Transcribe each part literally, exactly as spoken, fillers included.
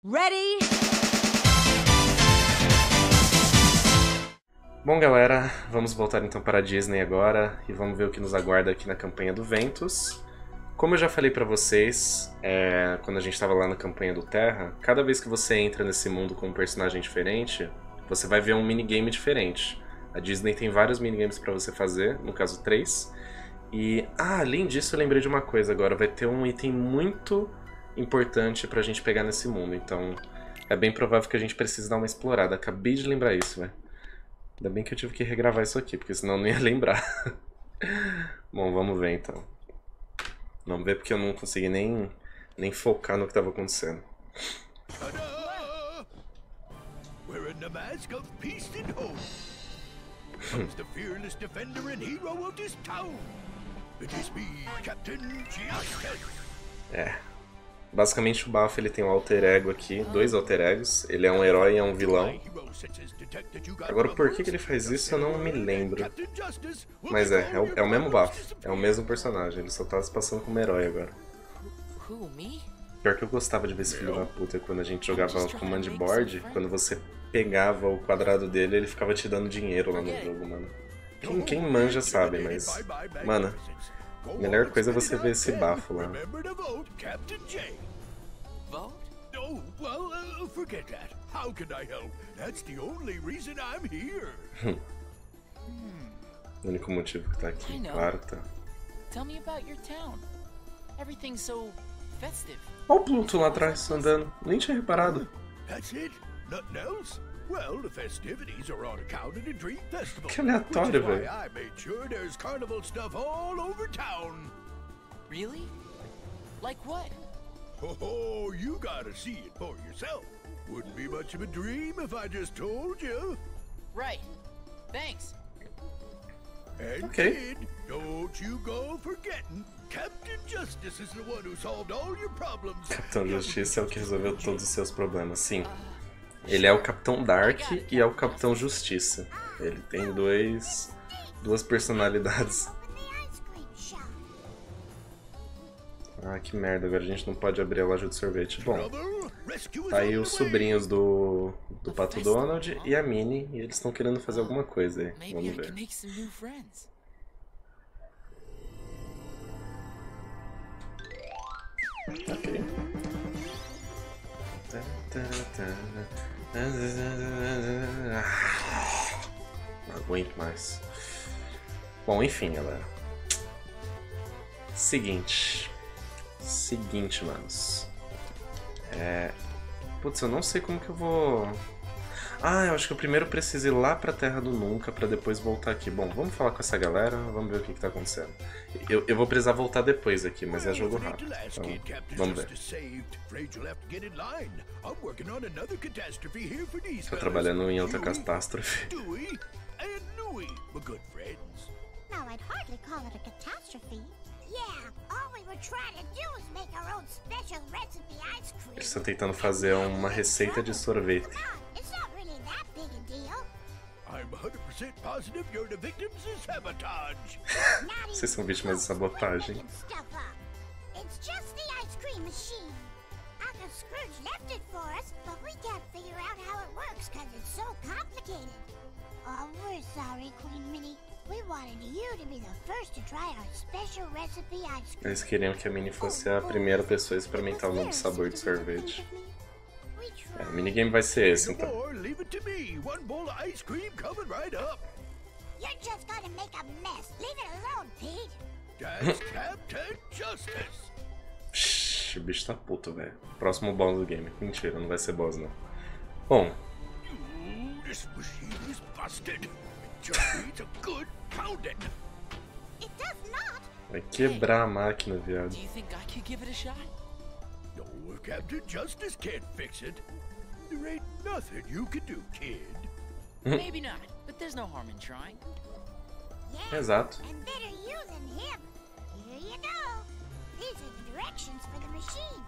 Ready? Bom, galera, vamos voltar então para a Disney agora e vamos ver o que nos aguarda aqui na campanha do Ventus. Como eu já falei pra vocês, é, quando a gente estava lá na campanha do Terra, cada vez que você entra nesse mundo com um personagem diferente, você vai ver um minigame diferente. A Disney tem vários minigames pra você fazer, no caso três. E, ah, além disso eu lembrei de uma coisa agora, vai ter um item muito importante pra gente pegar nesse mundo, então é bem provável que a gente precise dar uma explorada. Acabei de lembrar isso, velho. Ainda bem que eu tive que regravar isso aqui, porque senão eu não ia lembrar. Bom, vamos ver então. Vamos ver porque eu não consegui nem, nem focar no que estava acontecendo. Wearing the mask of peace and hope comes the fearless defender and hero of this town. It is me, Captain Justice. É. Basicamente o Bafo ele tem um alter ego aqui, dois alter egos. Ele é um herói e é um vilão. Agora por que, que ele faz isso eu não me lembro. Mas é, é o, é o mesmo Bafo, é o mesmo personagem, ele só tá se passando como herói agora. Pior que eu gostava de ver esse filho da puta quando a gente jogava Command Board, quando você pegava o quadrado dele ele ficava te dando dinheiro lá no jogo, mano. Quem, quem manja sabe, mas... Mano, a melhor coisa é você ver esse Bafo lá. Oh, well, uh, forget that. How can I help? That's the only reason I'm here. O único motivo que tá aqui, claro, tá. Tell me about your town. Everything's so festive. Olha o Pluto lá atrás, andando. Nem tinha reparado. That's it? Nothing else? Well, the festivities are on account of the Dream Festival. Que aleatório, which is why velho. I made sure there's carnival stuff all over town. Really? Like what? Oh, you gotta see it for yourself. Wouldn't be much of a dream if I just told you. Right. Thanks. And Okay. kid, don't you go forgetting, Captain Justice is the one who solved all your problems. Capitão Justiça é o que resolveu todos os seus problemas, sim. Ele é o Capitão Dark e é o Capitão Justiça. Ele tem dois, duas personalidades. Ah, que merda, agora a gente não pode abrir a loja de sorvete. Bom, tá aí os sobrinhos do, do Pato Donald e a Minnie, e eles estão querendo fazer alguma coisa aí. Maybe Vamos I can ver. make some new friends. Ok. Não aguento mais. Bom, enfim, galera. Seguinte. Seguinte, manos. É... Putz, eu não sei como que eu vou... Ah, eu acho que eu primeiro preciso ir lá pra Terra do Nunca pra depois voltar aqui. Bom, vamos falar com essa galera, vamos ver o que que tá acontecendo. Eu, eu vou precisar voltar depois aqui, mas é jogo rápido. Então, vamos ver. Tô trabalhando em outra catástrofe. Now, I'd hardly call it a catastrophe. Yeah, all we were trying to do was make our own special recipe ice cream. Eles estão tentando fazer uma receita de sorvete. Come on, it's not really that big a deal. I'm one hundred percent positive you're the victims of sabotage. Not Vocês são even vítimas de close. We're sabotagem. making stuff up. It's just the ice cream machine. Uncle Scrooge left it for us, but we can't figure out how it works because it's so complicated. Oh, we're sorry, Queen Minnie. We wanted you to be the first to try our special recipe ice cream. Eles queriam que a Minnie fosse a primeira pessoa a experimentar o novo sabor de sorvete. É, o minigame vai ser esse, então. Or leave it to me. One bowl of ice cream coming right up. You're just gonna make a mess. Leave it alone, Pete. That's Captain Justice. Psh, o bicho tá puto, velho. Próximo boss do game. Mentira, não vai ser boss, não. Bom, Ooh, this machine is busted. Just needs a good pounding. It does not. vai quebrar a máquina, viado. Do you think I could give it a shot? No, if Captain Justice can't fix it, there ain't nothing you can do, kid. Maybe not, but there's no harm in trying. Yeah. Exato. And better you than him. Here you go. These are the directions for the machine.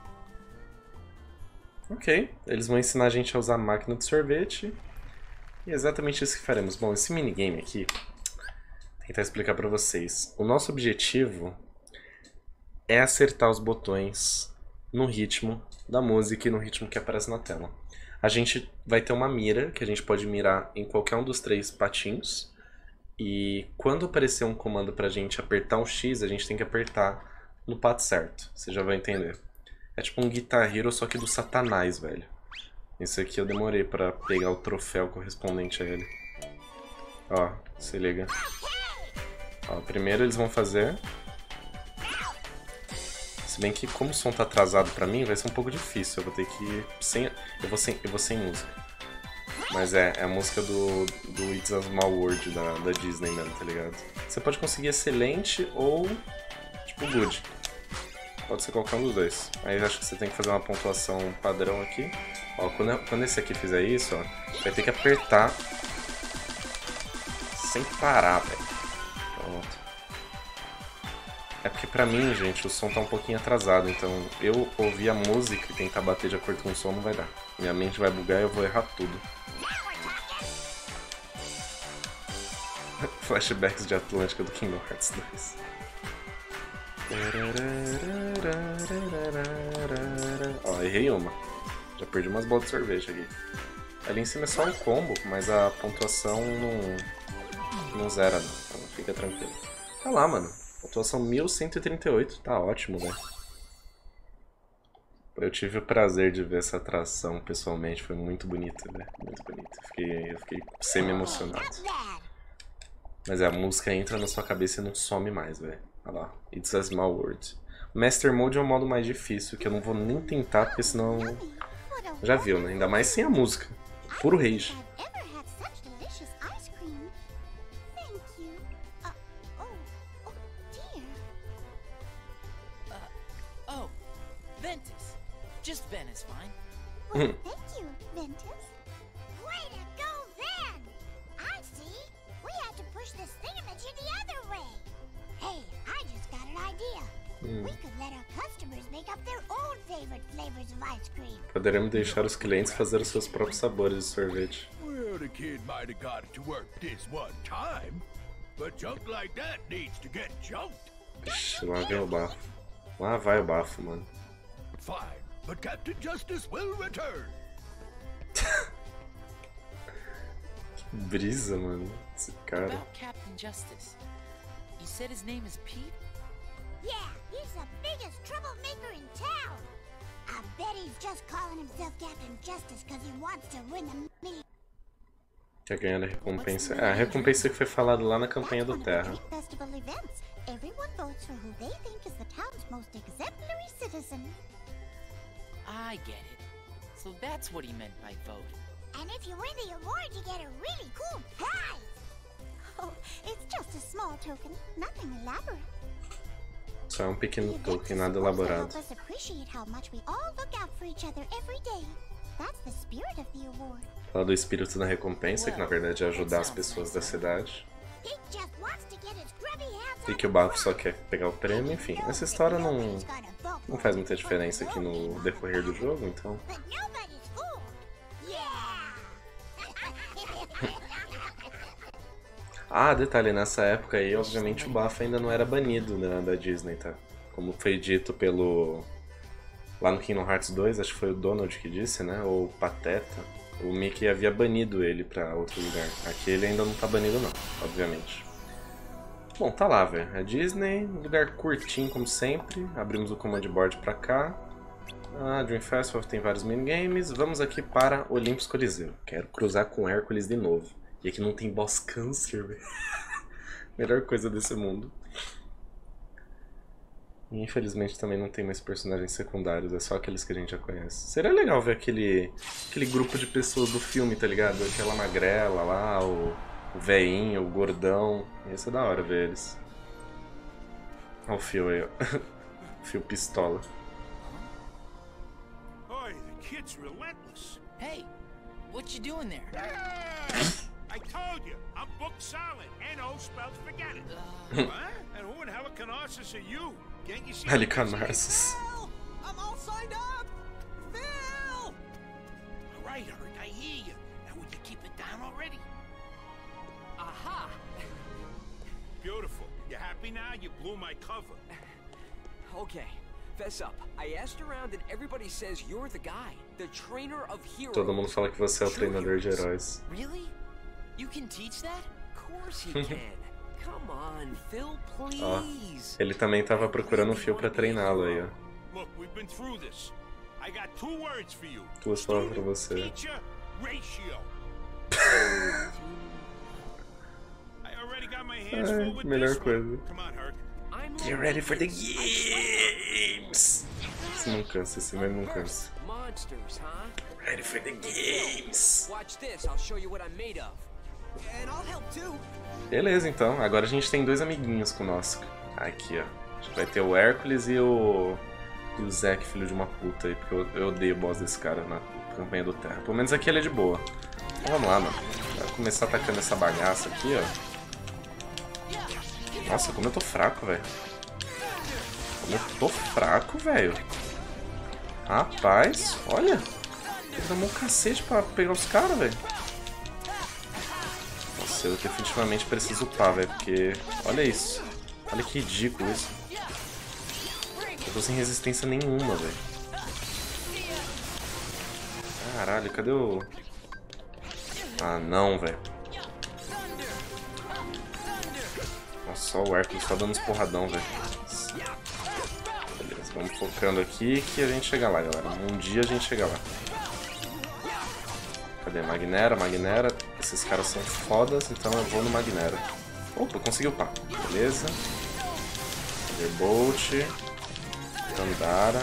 Ok, eles vão ensinar a gente a usar a máquina de sorvete. E é exatamente isso que faremos. Bom, esse minigame aqui, vou tentar explicar pra vocês. O nosso objetivo é acertar os botões no ritmo da música e no ritmo que aparece na tela. A gente vai ter uma mira, que a gente pode mirar em qualquer um dos três patinhos. E quando aparecer um comando pra gente apertar um X, a gente tem que apertar no pato certo. Você já vai entender. É tipo um Guitar Hero, só que do Satanás, velho. Esse aqui eu demorei pra pegar o troféu correspondente a ele. Ó, se liga. Ó, primeiro eles vão fazer... Se bem que como o som tá atrasado pra mim, vai ser um pouco difícil. Eu vou ter que ir sem... Eu vou sem, eu vou sem música. Mas é, é a música do, do It's a Small World da, da Disney mesmo, tá ligado? Você pode conseguir excelente ou tipo good. Pode ser qualquer um dos dois. Aí eu acho que você tem que fazer uma pontuação padrão aqui. Ó, quando, quando esse aqui fizer isso, ó, vai ter que apertar sem parar, velho. Pronto. É porque pra mim, gente, o som tá um pouquinho atrasado, então eu ouvir a música e tentar bater de acordo com o som não vai dar. Minha mente vai bugar e eu vou errar tudo. Flashbacks de Atlântica do Kingdom Hearts dois. Ó, errei uma. Já perdi umas bolas de sorvete aqui. Ali em cima é só um combo, mas a pontuação não, não zera não, então fica tranquilo. Tá lá, mano. Pontuação mil cento e trinta e oito, tá ótimo, velho. Eu tive o prazer de ver essa atração pessoalmente, foi muito bonita, velho. Muito bonita. Eu fiquei, eu fiquei semi-emocionado. Mas é, a música entra na sua cabeça e não some mais, velho. Olha lá, It's a Small World. Master Mode é o modo mais difícil, que eu não vou nem tentar, porque senão... Já viu, né? Ainda mais sem a música. Puro rage. Just Ben is fine. Well, thank you, Ventus. Way to go, Ven! I see. We have to push this thingamajig the other way. Hey, I just got an idea. Hum. We could let our customers make up their own favorite flavors of ice cream. Poderemos deixar os clientes fazer os seus próprios sabores de sorvete. Well, the kid might have got it to work this one time, but junk like that needs to get junked. Ixi, lá vem o bafo. Lá vai o bafo, mano. Fine. But Captain Justice will return. Que brisa, mano. Esse cara. About Captain Justice. You said his name is Pete? Yeah, he's the biggest troublemaker in town. I bet he's just calling himself Captain Justice because he wants to win the mini. Quer ganhar a recompensa. É, a recompensa que foi falada lá na campanha do Terra. Festival events. Everyone votes for who they think is the town's most exemplary citizen. I get it. So that's what he meant by vote. And if you win the award, you get a really cool prize. Oh, it's just a small token, nothing elaborate. Só é um pequeno token, nada elaborado. Help us appreciate how much we all look out for each other every day. That's the spirit of the award. Fala do espírito da recompensa, que na verdade é ajudar as pessoas da cidade. He just wants to get his grubby hands E que o Bafo só quer pegar o prêmio, enfim. Essa história não, não faz muita diferença aqui no decorrer do jogo, então... But nobody's fooled. Yeah! Ah, detalhe, nessa época aí, obviamente o Bafo ainda não era banido da, da Disney, tá? Como foi dito pelo... Lá no Kingdom Hearts dois, acho que foi o Donald que disse, né? Ou o Pateta. O Mickey havia banido ele pra outro lugar. Aqui ele ainda não tá banido não, obviamente. Bom, tá lá, velho. É Disney, um lugar curtinho como sempre. Abrimos o command board pra cá. Ah, Dream Festival tem vários minigames. Vamos aqui para Olympus Coliseu. Quero cruzar com Hércules de novo. E aqui não tem boss câncer, velho. Melhor coisa desse mundo. E infelizmente também não tem mais personagens secundários, é só aqueles que a gente já conhece. Seria legal ver aquele, aquele grupo de pessoas do filme, tá ligado? Aquela magrela lá, o, o veinho, o gordão. Ia ser da hora ver eles. Olha o Phil aí, ó. Phil pistola. Oi, the kid's relentless. Hey, what you doing there? I told you, I'm booked solid. N O spells forget it. Uh, What? And who in Helicarnassus are you? Can't you see? Helicarnassus. I'm all signed up! Phil! All right, Eric, I hear you. Now would you keep it down already? Aha! Beautiful. You happy now? You blew my cover. Okay, Todo mundo fala que você é o treinador de heróis. Really? You can teach that? Of course he can. Come on, Phil, Ó, please. ele também tava procurando um fio pra treiná-lo aí, ó. Look, we've been through this. I got two words for you. Duas palavras pra você. Teacher ratio. I already got my hands Ai, full with melhor this coisa. one. Come on, Herc. Get ready for the games! Isso não cansa, esse mesmo não cansa. Monsters, huh? Ready for the games! Watch this, I'll show you what I'm made of. And I'll help too. Beleza, então. Agora a gente tem dois amiguinhos com nós. Aqui, ó. A gente vai ter o Hércules e o... E o Zack, filho de uma puta aí. Porque eu, eu odeio o boss desse cara na campanha do Terra. Pelo menos aqui ele é de boa. Então vamos lá, mano. Vai começar atacando essa bagaça aqui, ó. Nossa, como eu tô fraco, velho. Como eu tô fraco, velho. Rapaz, olha. Ele tomou um cacete pra pegar os caras, velho. Nossa, eu definitivamente preciso upar, velho. Porque, olha isso. Olha que ridículo isso. Eu tô sem resistência nenhuma, velho. Caralho, cadê o... Ah, não, velho. Nossa, só o Hércules só dando uns porradão, velho. Beleza, vamos focando aqui que a gente chega lá, galera. Um dia a gente chega lá. Cadê? Magnera, Magnera. Esses caras são fodas, então eu vou no Magnera. Opa, consegui upar. Beleza. Thunderbolt. Tandara.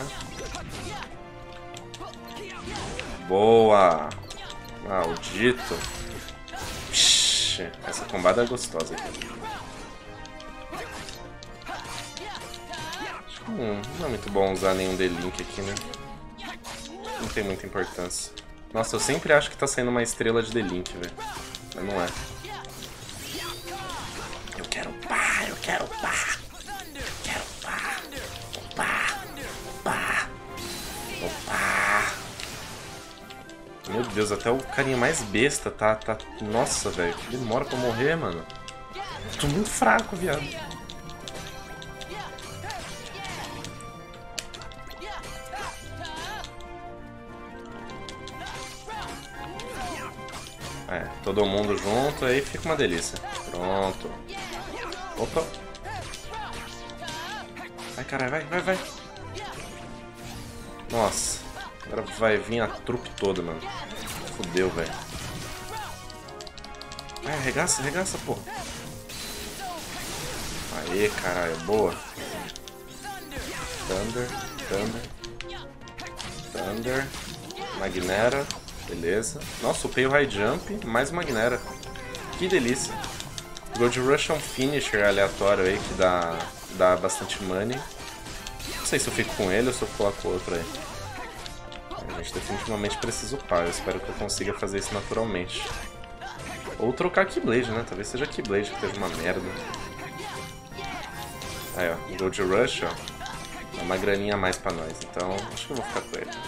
Boa! Maldito. Psh, essa combada é gostosa aqui. Acho que não, não é muito bom usar nenhum D-Link aqui, né? Não tem muita importância. Nossa, eu sempre acho que tá saindo uma estrela de D-Link, velho. Mas não é. Eu quero upar, eu quero upar. Eu quero upar. Upar. Upar. Upar. Meu Deus, até o carinha mais besta tá... tá... Nossa, velho, que demora pra morrer, mano. Tô muito fraco, viado. É, todo mundo junto, aí fica uma delícia. Pronto. Opa. Vai, caralho, vai, vai, vai. Nossa. Agora vai vir a trupe toda, mano. Fudeu, velho. Vai, arregaça, arregaça, porra. Aê, caralho, boa. Thunder, Thunder. Thunder. Magnera. Beleza. Nossa, upei o High Jump, mais Magnera. Que delícia. Gold Rush é um finisher aleatório aí que dá, dá bastante money. Não sei se eu fico com ele ou se eu coloco outro aí. A gente definitivamente precisa upar. Eu espero que eu consiga fazer isso naturalmente. Ou trocar Keyblade, né? Talvez seja Keyblade que esteja uma merda. Aí, ó. Gold Rush, ó. É uma graninha a mais pra nós. Então, acho que eu vou ficar com ele.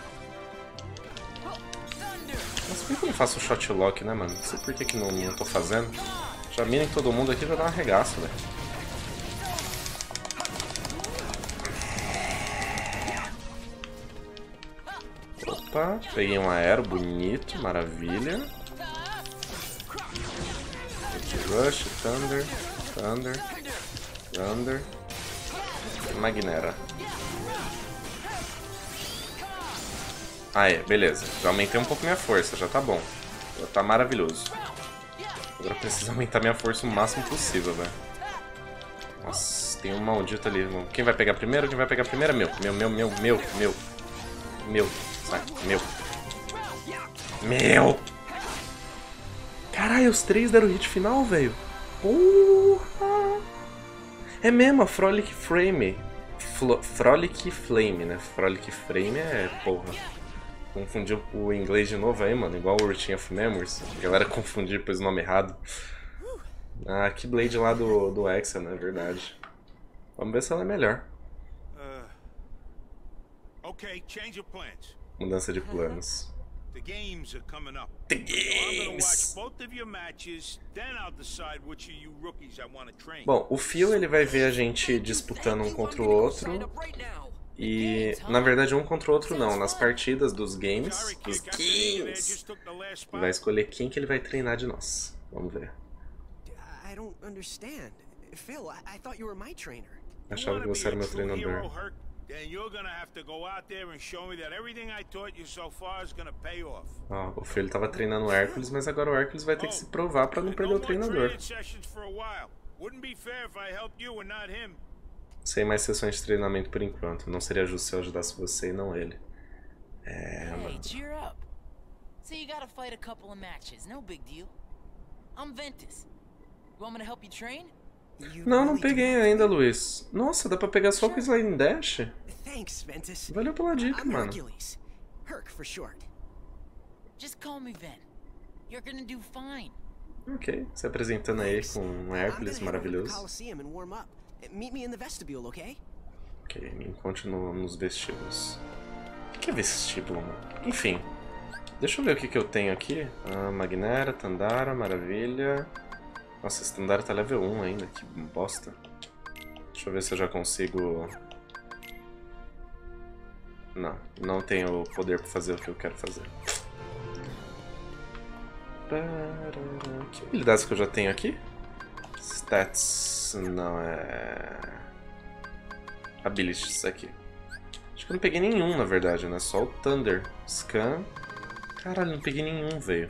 Mas por que eu não faço o shot lock, né, mano? Não sei por que, que não, não tô fazendo. Já mirem todo mundo aqui, já dá um arregaço, velho. Opa, peguei um aero bonito, maravilha. Rush, Thunder, Thunder, Thunder. Magnera. Aê, beleza. Já aumentei um pouco minha força, já tá bom. Já tá maravilhoso. Agora eu preciso aumentar minha força o máximo possível, velho. Nossa, tem um maldito ali. Quem vai pegar primeiro? Quem vai pegar primeiro é meu. Meu, meu, meu, meu, meu. Meu. Sai, meu. Meu! Caralho, os três deram hit final, velho. Porra! É mesmo, a Frolic Frame. Flo Frolic Flame, né? Frolic Frame é porra. Confundiu o inglês de novo aí, mano. Igual o Routine of Memories. A galera confundiu depois o nome errado. Ah, que Blade lá do, do Hexa, né? Verdade. Vamos ver se ela é melhor. Uh, okay, change of plans. Mudança de planos. The games are coming up. The So I'm gonna games! watch both of your matches, then I'll decide which of you rookies I want to train. Bom, o Phil ele vai ver a gente disputando um contra o outro. E, na verdade, um contra o outro não. Nas partidas dos games, dos games, ele vai escolher quem que ele vai treinar de nós. Vamos ver. I don't understand. Phil, I, I thought you were my trainer. Achava que você era meu treinador. Ó, o filho tava treinando o Hércules, mas agora o Hércules vai ter que se provar pra não perder o treinador. Sem mais sessões de treinamento por enquanto. Não seria justo se eu ajudasse você e não ele. É, Hey, mano. cheer up. So you gotta fight a couple of matches, no big deal. I'm Ventus. You want me to help you train? You Não, não really do peguei have ainda, to? Luiz. Nossa, dá pra pegar só com o Slide Dash? Thanks, Ventus. Valeu pela dica, I'm mano. Hercules. Herc for short. Just call me Ven. You're gonna do fine. Ok, se apresentando aí com um Hércules I'm gonna head over to the maravilhoso. Coliseum and warm up. Meet me in the vestibule, okay? Ok, me encontre no, nos vestíbulos. O que é vestíbulo, mano? Enfim, deixa eu ver o que, que eu tenho aqui. Ah, Magnera, Tandara, maravilha. Nossa, esse Tandara tá level um ainda, que bosta. Deixa eu ver se eu já consigo... Não, não tenho o poder pra fazer o que eu quero fazer. Que habilidades que eu já tenho aqui? Stats... não, é... Abilities aqui. Acho que eu não peguei nenhum, na verdade, né? Só o Thunder. Scan... Caralho, não peguei nenhum, velho.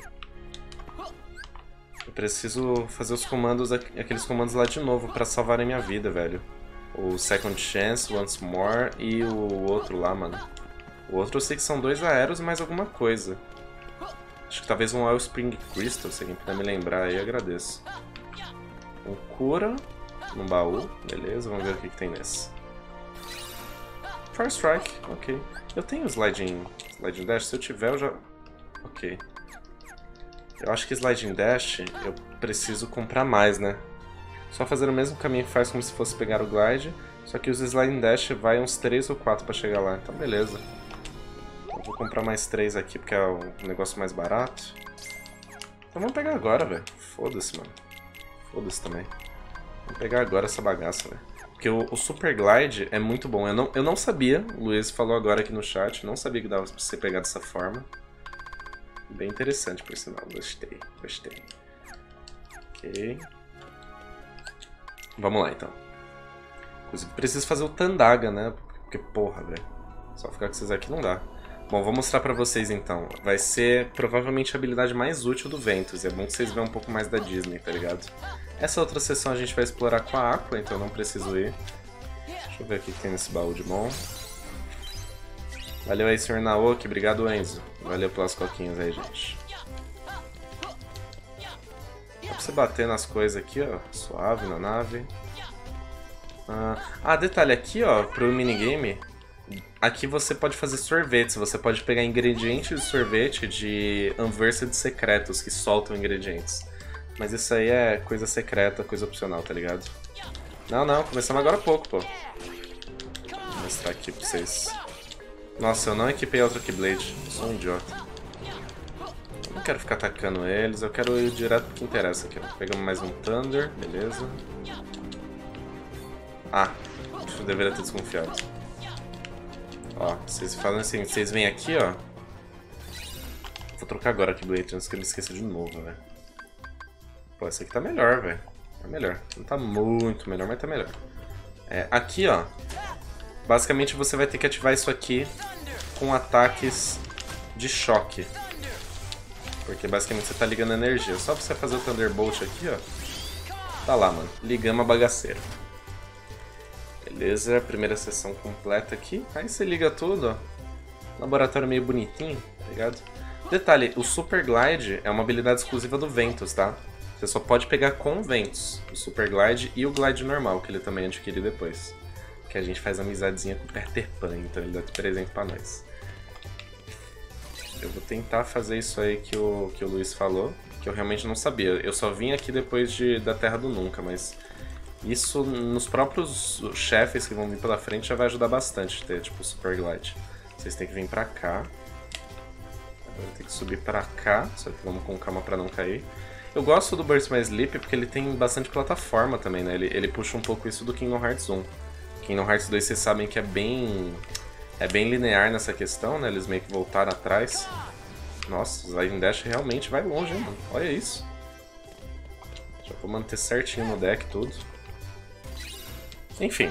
Eu preciso fazer os comandos, aqueles comandos lá de novo pra salvarem minha vida, velho. O Second Chance, Once More e o outro lá, mano. O outro eu sei que são dois aéreos e mais alguma coisa. Acho que talvez um Wellspring Crystal, se alguém puder me lembrar aí, agradeço. Um cura no baú, beleza, vamos ver o que, que tem nesse. Fire Strike, ok. Eu tenho Sliding, sliding Dash, se eu tiver eu já... Ok. Eu acho que Sliding Dash eu preciso comprar mais, né? Só fazer o mesmo caminho que faz como se fosse pegar o Glide, só que os Sliding Dash vai uns três ou quatro pra chegar lá, então beleza. Eu vou comprar mais três aqui porque é um negócio mais barato. Então vamos pegar agora, velho. Foda-se, mano. Foda-se também. Vamos pegar agora essa bagaça, velho. Porque o, o Super Glide é muito bom. Eu não, eu não sabia, o Luiz falou agora aqui no chat, não sabia que dava pra você pegar dessa forma. Bem interessante, por sinal. Gostei, gostei. Ok. Vamos lá, então. Inclusive, preciso fazer o Tandaga, né? Porque, porra, velho. Só ficar com esses aqui não dá. Bom, vou mostrar pra vocês, então. Vai ser, provavelmente, a habilidade mais útil do Ventus. E é bom que vocês vejam um pouco mais da Disney, tá ligado? Essa outra sessão a gente vai explorar com a Aqua, então eu não preciso ir. Deixa eu ver o que tem nesse baú de bom. Valeu aí, senhor Naoki. Obrigado, Enzo. Valeu pelas coquinhas aí, gente. Dá pra você bater nas coisas aqui, ó. Suave na nave. Ah, ah, detalhe aqui, ó, pro minigame. Aqui você pode fazer sorvetes. Você pode pegar ingredientes de sorvete de Unversed secretos que soltam ingredientes. Mas isso aí é coisa secreta, coisa opcional, tá ligado? Não, não. Começamos agora há pouco, pô. Vou mostrar aqui pra vocês. Nossa, eu não equipei outra Keyblade. Sou um idiota. Eu não quero ficar atacando eles, eu quero ir direto pro que interessa aqui. Pegamos mais um Thunder, beleza. Ah, eu deveria ter desconfiado. Ó, vocês falam assim, vocês vêm aqui, ó. Vou trocar agora a Keyblade antes que eu me esqueça de novo, velho. Pô, essa aqui tá melhor, velho. Tá melhor. Não tá muito melhor, mas tá melhor. É, aqui, ó. Basicamente você vai ter que ativar isso aqui com ataques de choque. Porque basicamente você tá ligando energia. Só pra você fazer o Thunderbolt aqui, ó. Tá lá, mano. Ligamos a bagaceira. Beleza, primeira sessão completa aqui. Aí você liga tudo, ó. Laboratório meio bonitinho, tá ligado? Detalhe, o Super Glide é uma habilidade exclusiva do Ventus, tá? Você só pode pegar com o Ventus. O Super Glide e o Glide normal, que ele também adquire depois. Que a gente faz amizadezinha com o Peter Pan, então ele dá presente pra nós. Eu vou tentar fazer isso aí que o, que o Luiz falou, que eu realmente não sabia. Eu só vim aqui depois de, da Terra do Nunca, mas isso nos próprios chefes que vão vir pela frente já vai ajudar bastante ter, tipo, o Super Glide. Vocês têm que vir pra cá. Agora tem que subir pra cá, só que vamos com calma pra não cair. Eu gosto do Burst My Sleep porque ele tem bastante plataforma também, né? Ele, ele puxa um pouco isso do Kingdom Hearts um. Kingdom Hearts dois vocês sabem que é bem... É bem linear nessa questão, né? Eles meio que voltaram atrás. Nossa, o Sliding Dash realmente vai longe, hein, mano? Olha isso. Já vou manter certinho no deck tudo. Enfim.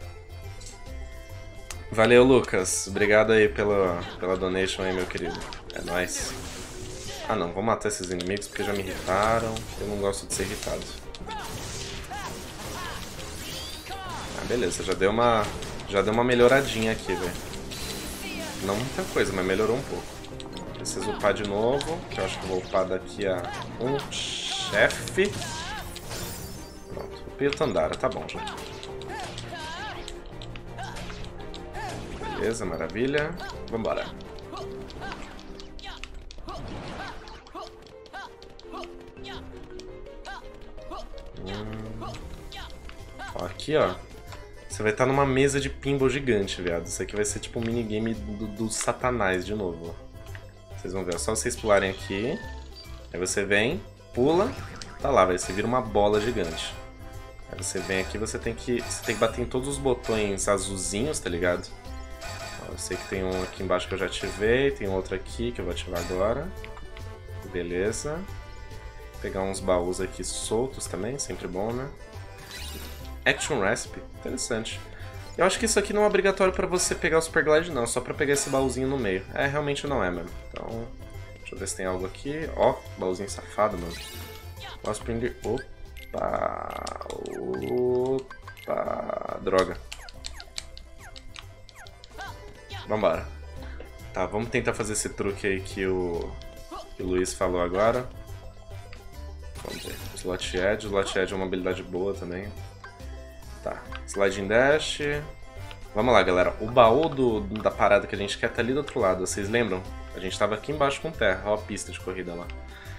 Valeu, Lucas. Obrigado aí pela, pela donation aí, meu querido. É nóis. Ah não, vou matar esses inimigos porque já me irritaram. Eu não gosto de ser irritado. Ah, beleza. Já deu uma, já deu uma melhoradinha aqui, velho. Não muita coisa, mas melhorou um pouco. Preciso upar de novo, que eu acho que vou upar daqui a um chefe. Pronto, upei o Tandara, tá bom já. Beleza, maravilha. Vambora. Hum. Ó, aqui, ó. Você vai estar numa mesa de pinball gigante, viado. Isso aqui vai ser tipo um minigame do, do satanás de novo, ó. Vocês vão ver, é só vocês pularem aqui. Aí você vem, pula, tá lá, vai. Você vira uma bola gigante. Aí você vem aqui, você tem que, você tem que bater em todos os botões azulzinhos, tá ligado? Ó, eu sei que tem um aqui embaixo que eu já ativei, tem outro aqui que eu vou ativar agora. Beleza. Vou pegar uns baús aqui soltos também, sempre bom, né? Action Recipe, interessante. Eu acho que isso aqui não é obrigatório pra você pegar o Super Glide não, só pra pegar esse baúzinho no meio. É, realmente não é mesmo. Então, deixa eu ver se tem algo aqui. Ó, baúzinho safado, mano. Posso prender... Opa! Opa! Droga. Vambora. Tá, vamos tentar fazer esse truque aí que o, que o Luiz falou agora. Vamos ver. Slot Edge. Slot Edge é uma habilidade boa também. Tá, Sliding Dash. Vamos lá, galera. O baú do, da parada que a gente quer tá ali do outro lado. Vocês lembram? A gente tava aqui embaixo com terra. Ó a pista de corrida lá.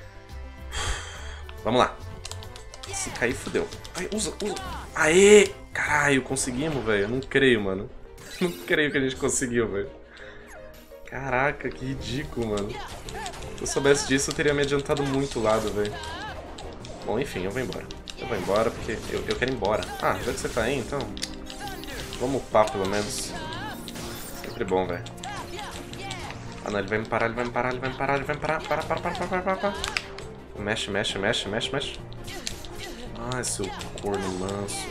Vamos lá. Se cair, fodeu. Ai, usa, usa. Aê! Caralho, conseguimos, velho. Eu não creio, mano. Não creio que a gente conseguiu, velho. Caraca, que ridículo, mano. Se eu soubesse disso, eu teria me adiantado muito o lado, velho. Bom, enfim, eu vou embora. Eu vou embora porque eu, eu quero ir embora. Ah, já que você tá aí, então... Vamos upar, pelo menos. Sempre bom, velho. Ah, não, ele vai me parar, ele vai me parar, ele vai me parar, ele vai me parar. Para, para, para, para, para, para, para. Mexe, mexe, mexe, mexe, mexe. Ah, seu corno manso.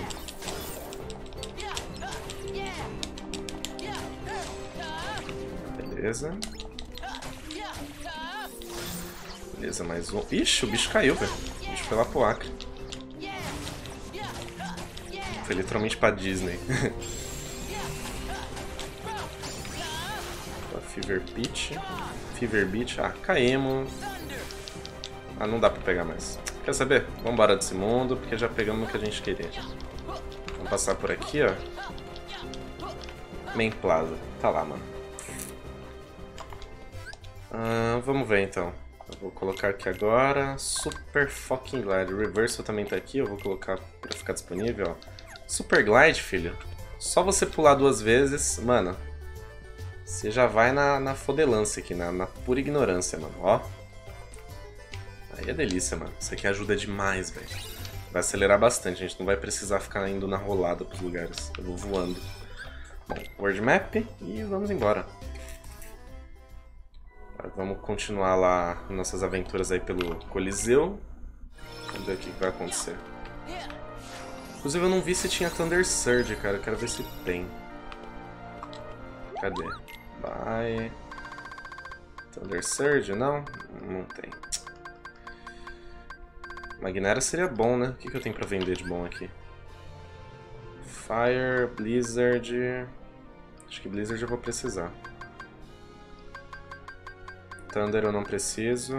Beleza. Beleza, mais um. Ixi, o bicho caiu, velho. O bicho foi lá pro Acre. Foi literalmente pra Disney. Fever Beach. Fever Beach. Ah, caímos. Ah, não dá pra pegar mais. Quer saber? Vamos embora desse mundo, porque já pegamos o que a gente queria. Vamos passar por aqui, ó. Main Plaza. Tá lá, mano. Ah, vamos ver, então. Eu vou colocar aqui agora. Super fucking Glide. Reversal também tá aqui. Eu vou colocar pra ficar disponível, ó. Super Glide, filho. Só você pular duas vezes, mano. Você já vai na, na fodelância aqui, na, na pura ignorância, mano. Ó. Aí é delícia, mano. Isso aqui ajuda demais, velho. Vai acelerar bastante. A gente não vai precisar ficar indo na rolada pros lugares. Eu vou voando. Bom, World Map e vamos embora. Agora vamos continuar lá nossas aventuras aí pelo Coliseu. Vamos ver o que vai acontecer. Inclusive eu não vi se tinha Thunder Surge, cara. Eu quero ver se tem. Cadê? Vai. Thunder Surge? Não? Não tem. Magnera seria bom, né? O que, que eu tenho pra vender de bom aqui? Fire, Blizzard... Acho que Blizzard eu vou precisar. Thunder eu não preciso.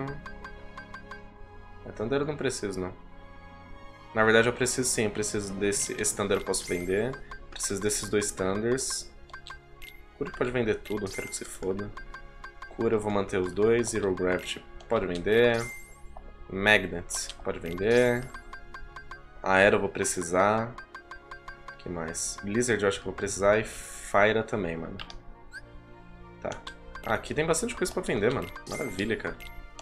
É, Thunder eu não preciso, não. Na verdade eu preciso sim, eu preciso desse... Esse Thunder eu posso vender. Preciso desses dois Thunders. Cura pode vender tudo, eu quero que se foda. Cura eu vou manter os dois. Zero Gravity pode vender. Magnet pode vender. Aero eu vou precisar. O que mais? Blizzard eu acho que eu vou precisar. E Fire também, mano. Tá. Ah, aqui tem bastante coisa pra vender, mano. Maravilha, cara.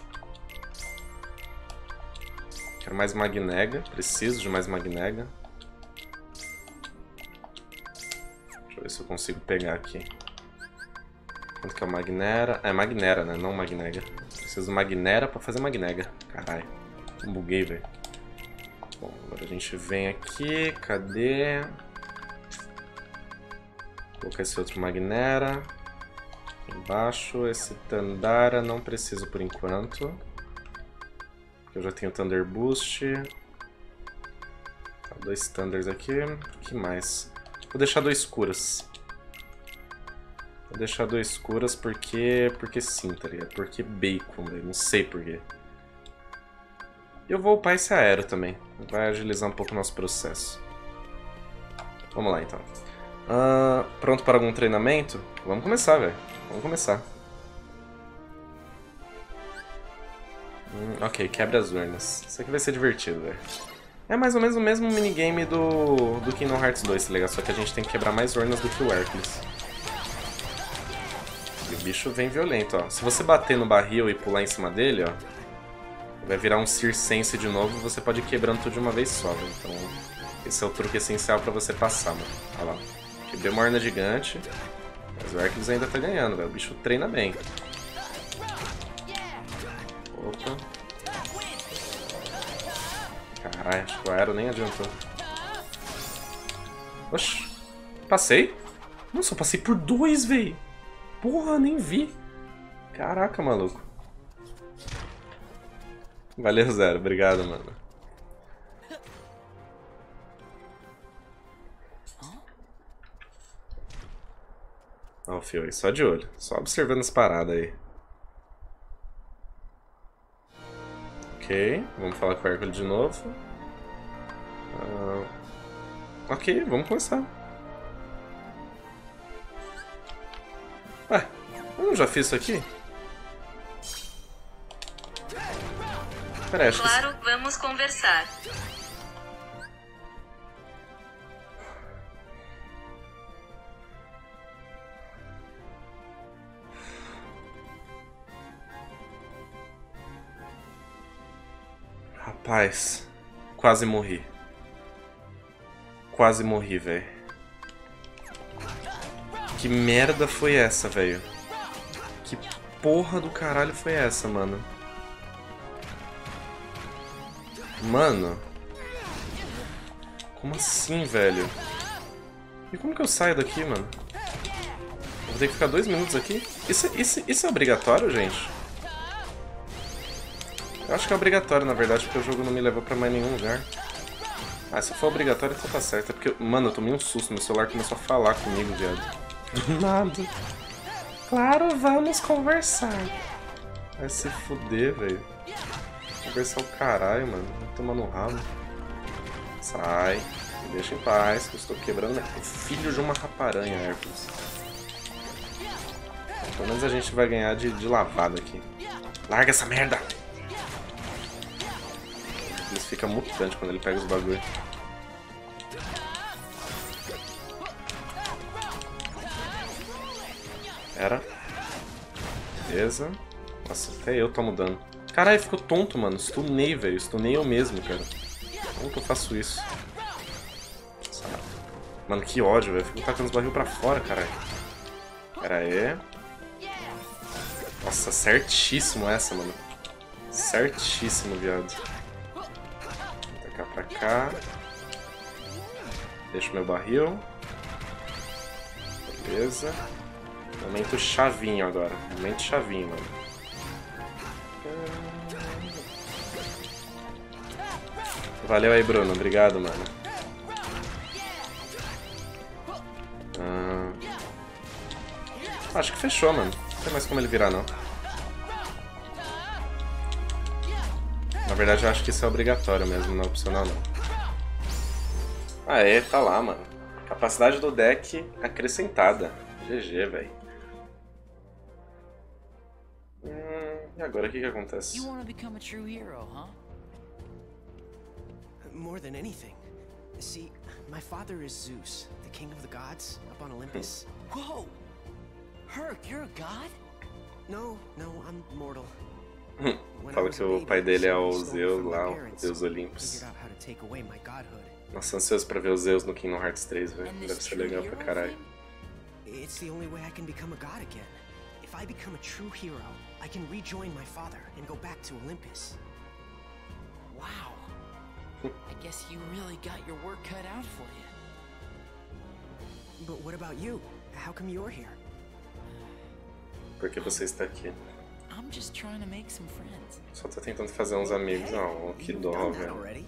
Quero mais Magnega. Preciso de mais Magnega. eu ver se eu consigo pegar aqui. Quanto que é o Magnera? É Magnera, né? Não Magnega. Preciso Magnera pra fazer Magnega. Caralho. Buguei, velho. Bom, agora a gente vem aqui. Cadê? Vou colocar esse outro Magnera. Embaixo. Esse Tandara não preciso por enquanto. Eu já tenho Thunder Boost. Tá, dois Thunders aqui. O que mais? Vou deixar dois curas. Vou deixar dois curas porque... Porque sim, tá ligado? Porque bacon, velho. Não sei porquê. Eu vou upar esse aero também. Vai agilizar um pouco o nosso processo. Vamos lá, então. Uh, pronto para algum treinamento? Vamos começar, velho. Vamos começar. Hum, ok, quebra as urnas. Isso aqui vai ser divertido, velho. É mais ou menos o mesmo minigame do, do Kingdom Hearts dois, tá ligado? Só que a gente tem que quebrar mais urnas do que o Hércules. E o bicho vem violento, ó. Se você bater no barril e pular em cima dele, ó, vai virar um Circense de novo e você pode ir quebrando tudo de uma vez só, velho. Então, esse é o truque essencial pra você passar, mano. Olha lá. Quebrei uma urna gigante, mas o Hércules ainda tá ganhando, velho. O bicho treina bem. Opa. Caralho, acho que o aero nem adiantou. Oxi. Passei? Nossa, eu passei por dois, véi. Porra, nem vi. Caraca, maluco. Valeu, Zero. Obrigado, mano. Ó, o Fio aí, só de olho. Só observando as paradas aí. Ok, vamos falar com o Hércules de novo. Uh, ok, vamos começar. Ué, eu não já fiz isso aqui? Pera aí, acho Claro, que... vamos conversar. Rapaz, quase morri. Quase morri, velho. Que merda foi essa, velho? Que porra do caralho foi essa, mano? Mano. Como assim, velho? E como que eu saio daqui, mano? Eu vou ter que ficar dois minutos aqui? Isso, isso, isso é obrigatório, gente? Eu acho que é obrigatório, na verdade, porque o jogo não me levou pra mais nenhum lugar. Ah, se for obrigatório, então tá certo. É porque, mano, eu tomei um susto. Meu celular começou a falar comigo, viado. Do nada. Claro, vamos conversar. Vai se fuder, velho. Conversar o caralho, mano. Vai tomar no rabo. Sai. Me deixa em paz, que eu estou quebrando o filho de uma raparanha, Hércules. Pelo menos a gente vai ganhar de, de lavada aqui. Larga essa merda! Ele fica mutante quando ele pega os bagulho. Era. Beleza. Nossa, até eu tomo dano. Caralho, ficou tonto, mano. Stunei, velho. Stunei eu mesmo, cara. Como que eu faço isso? Sabe? Mano, que ódio, velho. Fico tacando os barril pra fora, caralho. Pera aí. Nossa, certíssimo essa, mano. Certíssimo, viado. Cá pra cá. Deixa o meu barril. Beleza. Momento chavinho agora. Momento chavinho, mano. Valeu aí, Bruno. Obrigado, mano. Ah... Acho que fechou, mano. Não tem mais como ele virar, não. Na verdade, eu acho que isso é obrigatório mesmo, não é opcional, não. Aê, tá lá, mano. Capacidade do deck acrescentada. G G, velho. Hum, e agora, o que que acontece? You want to become a true hero, huh? More than anything. See, my father is Zeus, the king of the gods, up on Olympus. Whoa! Herc, you're a god? No, no, I'm mortal. Fala que o pai dele é o Zeus lá, o Deus Olympus. Figured out how to take away my godhood. Nossa, ansioso pra ver os Zeus no Kingdom Hearts três, velho. Deve ser legal pra caralho. It's the only way I can become a god again. If I become a true hero, I can rejoin my father and go back to Olympus. Wow. I guess you really got your work cut out for you. But what about you? How come you're here? Por que você está aqui? I'm just trying to make some friends. Só tô tentando fazer uns amigos. Não, que You've dó, done that velho. already.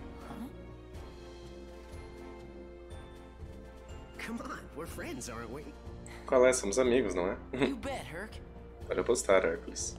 Come on, we're friends, aren't we? Qual é? Somos amigos, não é? You bet, Herc. Pode apostar, Hércules.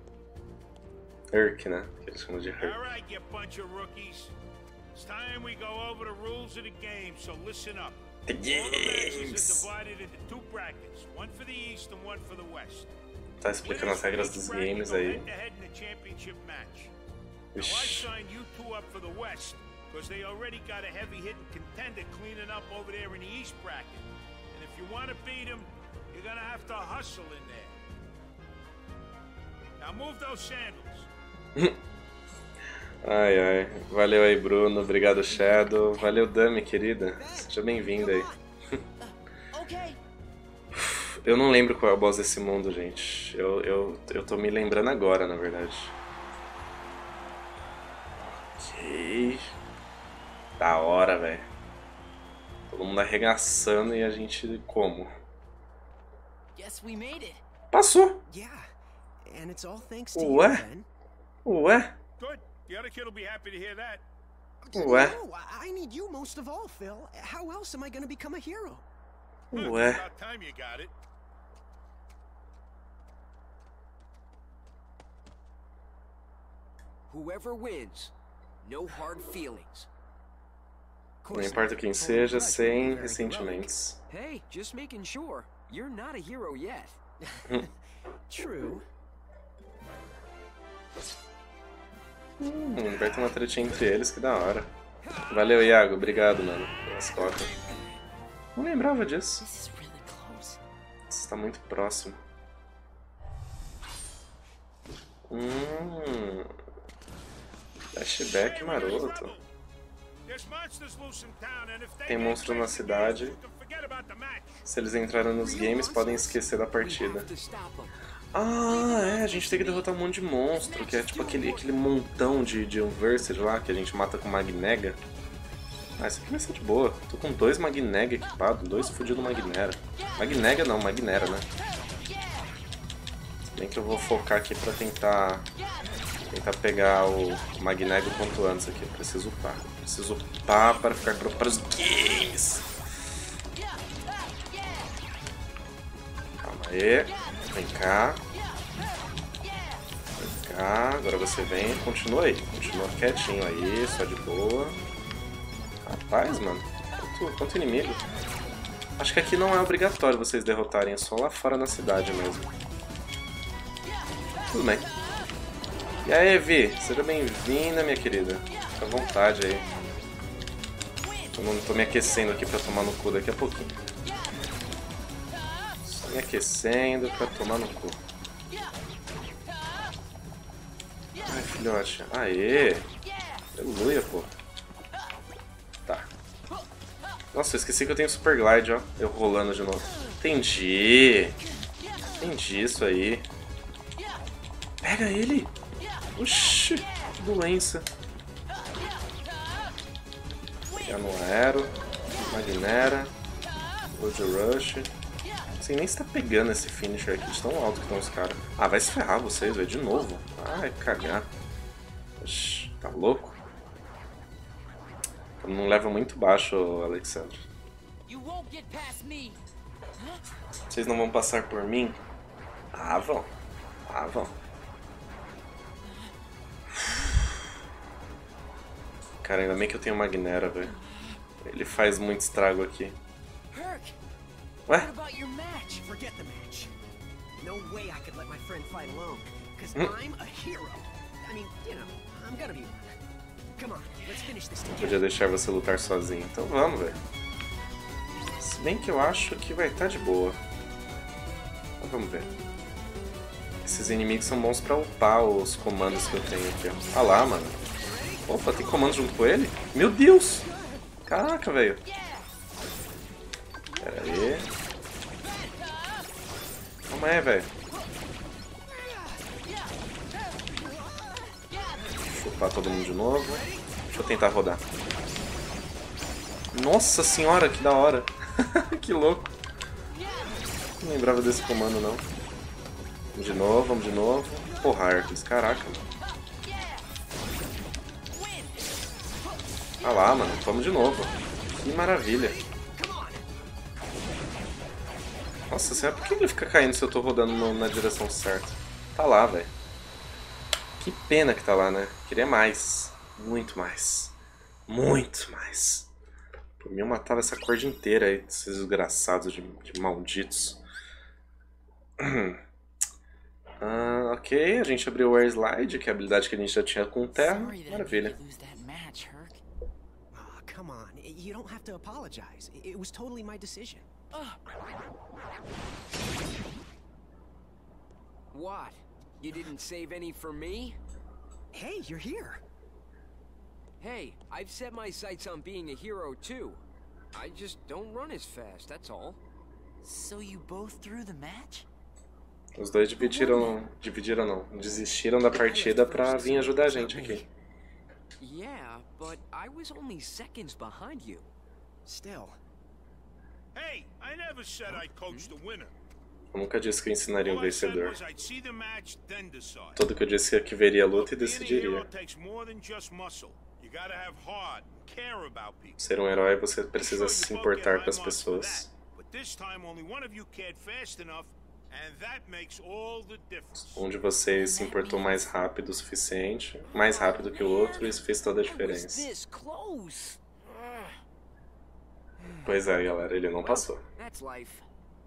Herc, né? Que eles chamam de Herc. All right, you bunch of rookies. It's time we go over the rules of the game, so listen up. The All the matches games! are divided into two brackets, one for the East and one for the West. Tá explicando as regras dos games aí. Head-to-head in the championship match. Now I Ixi. signed you two up for the West because they already got a heavy-hitting contender cleaning up over there in the East bracket. And if you want to beat them, you're gonna have to hustle in there. Now move those sandals. Ai, ai. Valeu aí, Bruno. Obrigado, Shadow. Valeu, Dami, querida. Seja bem-vinda aí. Okay. Eu não lembro qual é o boss desse mundo, gente. Eu, eu, eu tô me lembrando agora, na verdade. Ok. Da hora, velho. Todo mundo arregaçando e a gente como? Guess we made it. Passou! Yeah, and it's all thanks to you, Ué? Ben. Ué? Good. The other kid will be happy to hear that. Ué? No, I I need you most of all, Phil. How else am I gonna become a hero? Ué? About time you got it. Whoever wins, no hard feelings. Não importa quem seja, sem ressentimentos. Hey, just making sure. You're not a hero yet. True. Hum, vai ter uma tretinha entre eles, que da hora. Valeu, Iago. Obrigado, mano, pelas cotas. Não lembrava disso. This is really close. Isso está muito próximo. Hum. Flashback maroto. There's monsters loose in town, and if they Tem monstro na cidade. you can forget about the match. Se eles entrarem nos games, podem esquecer da We partida. have to stop them. Ah, é, a gente tem que derrotar um monte de monstro, que é tipo aquele, aquele montão de, de Unversed lá, que a gente mata com Magnega. Ah, isso aqui vai ser de boa. Tô com dois Magnega equipados, dois fudidos Magnera. Magnega não, Magnera, né? Se bem que eu vou focar aqui pra tentar tentar pegar o Magnega o quanto antes aqui. Eu preciso upar. Preciso upar para ficar pronto para os games. Calma aí. Vem cá. Vem cá. Agora você vem. Continua aí. Continua quietinho aí, só de boa. Rapaz, mano. Quanto, quanto inimigo. Acho que aqui não é obrigatório vocês derrotarem. É só lá fora na cidade mesmo. Tudo bem. E aí, Vi? Seja bem-vinda, minha querida. Fica à vontade aí. Tô, tô me aquecendo aqui pra tomar no cu daqui a pouquinho. Só me aquecendo pra tomar no cu. Ai, filhote. Aê! Aleluia, pô. Tá. Nossa, eu esqueci que eu tenho Super Glide, ó. Eu rolando de novo. Entendi. Entendi isso aí. Pega ele! Oxi, que doença. Já no Aero, Magnera, Road Rush. Não sei nem se tá pegando esse finisher aqui de tão alto que estão os caras. Ah, vai se ferrar vocês, velho, de novo. Ai, cagar. Oxi, tá louco? Não leva muito baixo, Alexandre. You won't get past me. Vocês não vão passar por mim? Ah, vão. Ah, vão. Cara, ainda bem que eu tenho Magnera, velho. Ele faz muito estrago aqui. Herc, Ué? what about your match? Forget the match. No way I could let my friend fight alone. Because Mm. I'm a hero. I mean, you know, I'm gonna be one. Come on, let's finish this Não together. podia deixar você lutar sozinho. Então vamos, velho. Se bem que eu acho que vai estar de boa. Mas vamos ver. Esses inimigos são bons pra upar os comandos que eu tenho aqui, ó. Ah lá, mano. Opa, tem comando junto com ele? Meu Deus! Caraca, velho. Pera aí. Calma aí, velho. Chupar todo mundo de novo. Deixa eu tentar rodar. Nossa senhora, que da hora. Que louco. Não lembrava desse comando, não. Vamos de novo, vamos de novo. Porra, Hercules, caraca, mano. Ah lá, mano, vamos de novo. Que maravilha. Nossa senhora, por que ele fica caindo se eu tô rodando no, na direção certa? Tá lá, velho. Que pena que tá lá, né? Queria mais. Muito mais. Muito mais. Por mim eu matava essa corda inteira aí, esses desgraçados de, de malditos. Ah, ok, a gente abriu o Air Slide, que é a habilidade que a gente já tinha com terra. Maravilha. Oh, come on. You don't have to apologize. It was totally my decision. What? You didn't save any for me? Hey, you're here. Hey, I've set my sights on being a hero too. I just don't run as fast, that's all. So you both threw the match? Os dois dividiram, dividiram não, desistiram da partida pra vir ajudar a gente aqui. Yeah, but I was only seconds behind you. Still. Hey, I never said I coached the winner. Eu nunca disse que eu ensinaria o All I said vencedor. was I'd see the match, then decide. Tudo que eu disse é que veria a luta e Being a hero decidiria. takes more than just muscle. You gotta have heart and care about people. Ser um herói, você precisa se importar com as pessoas. But this time only one of you cared fast enough, and that makes all the difference. Um de vocês se importou mais rápido o suficiente, mais rápido que o outro, e isso fez toda a diferença. This close. Pois é, galera, ele não passou. That's life.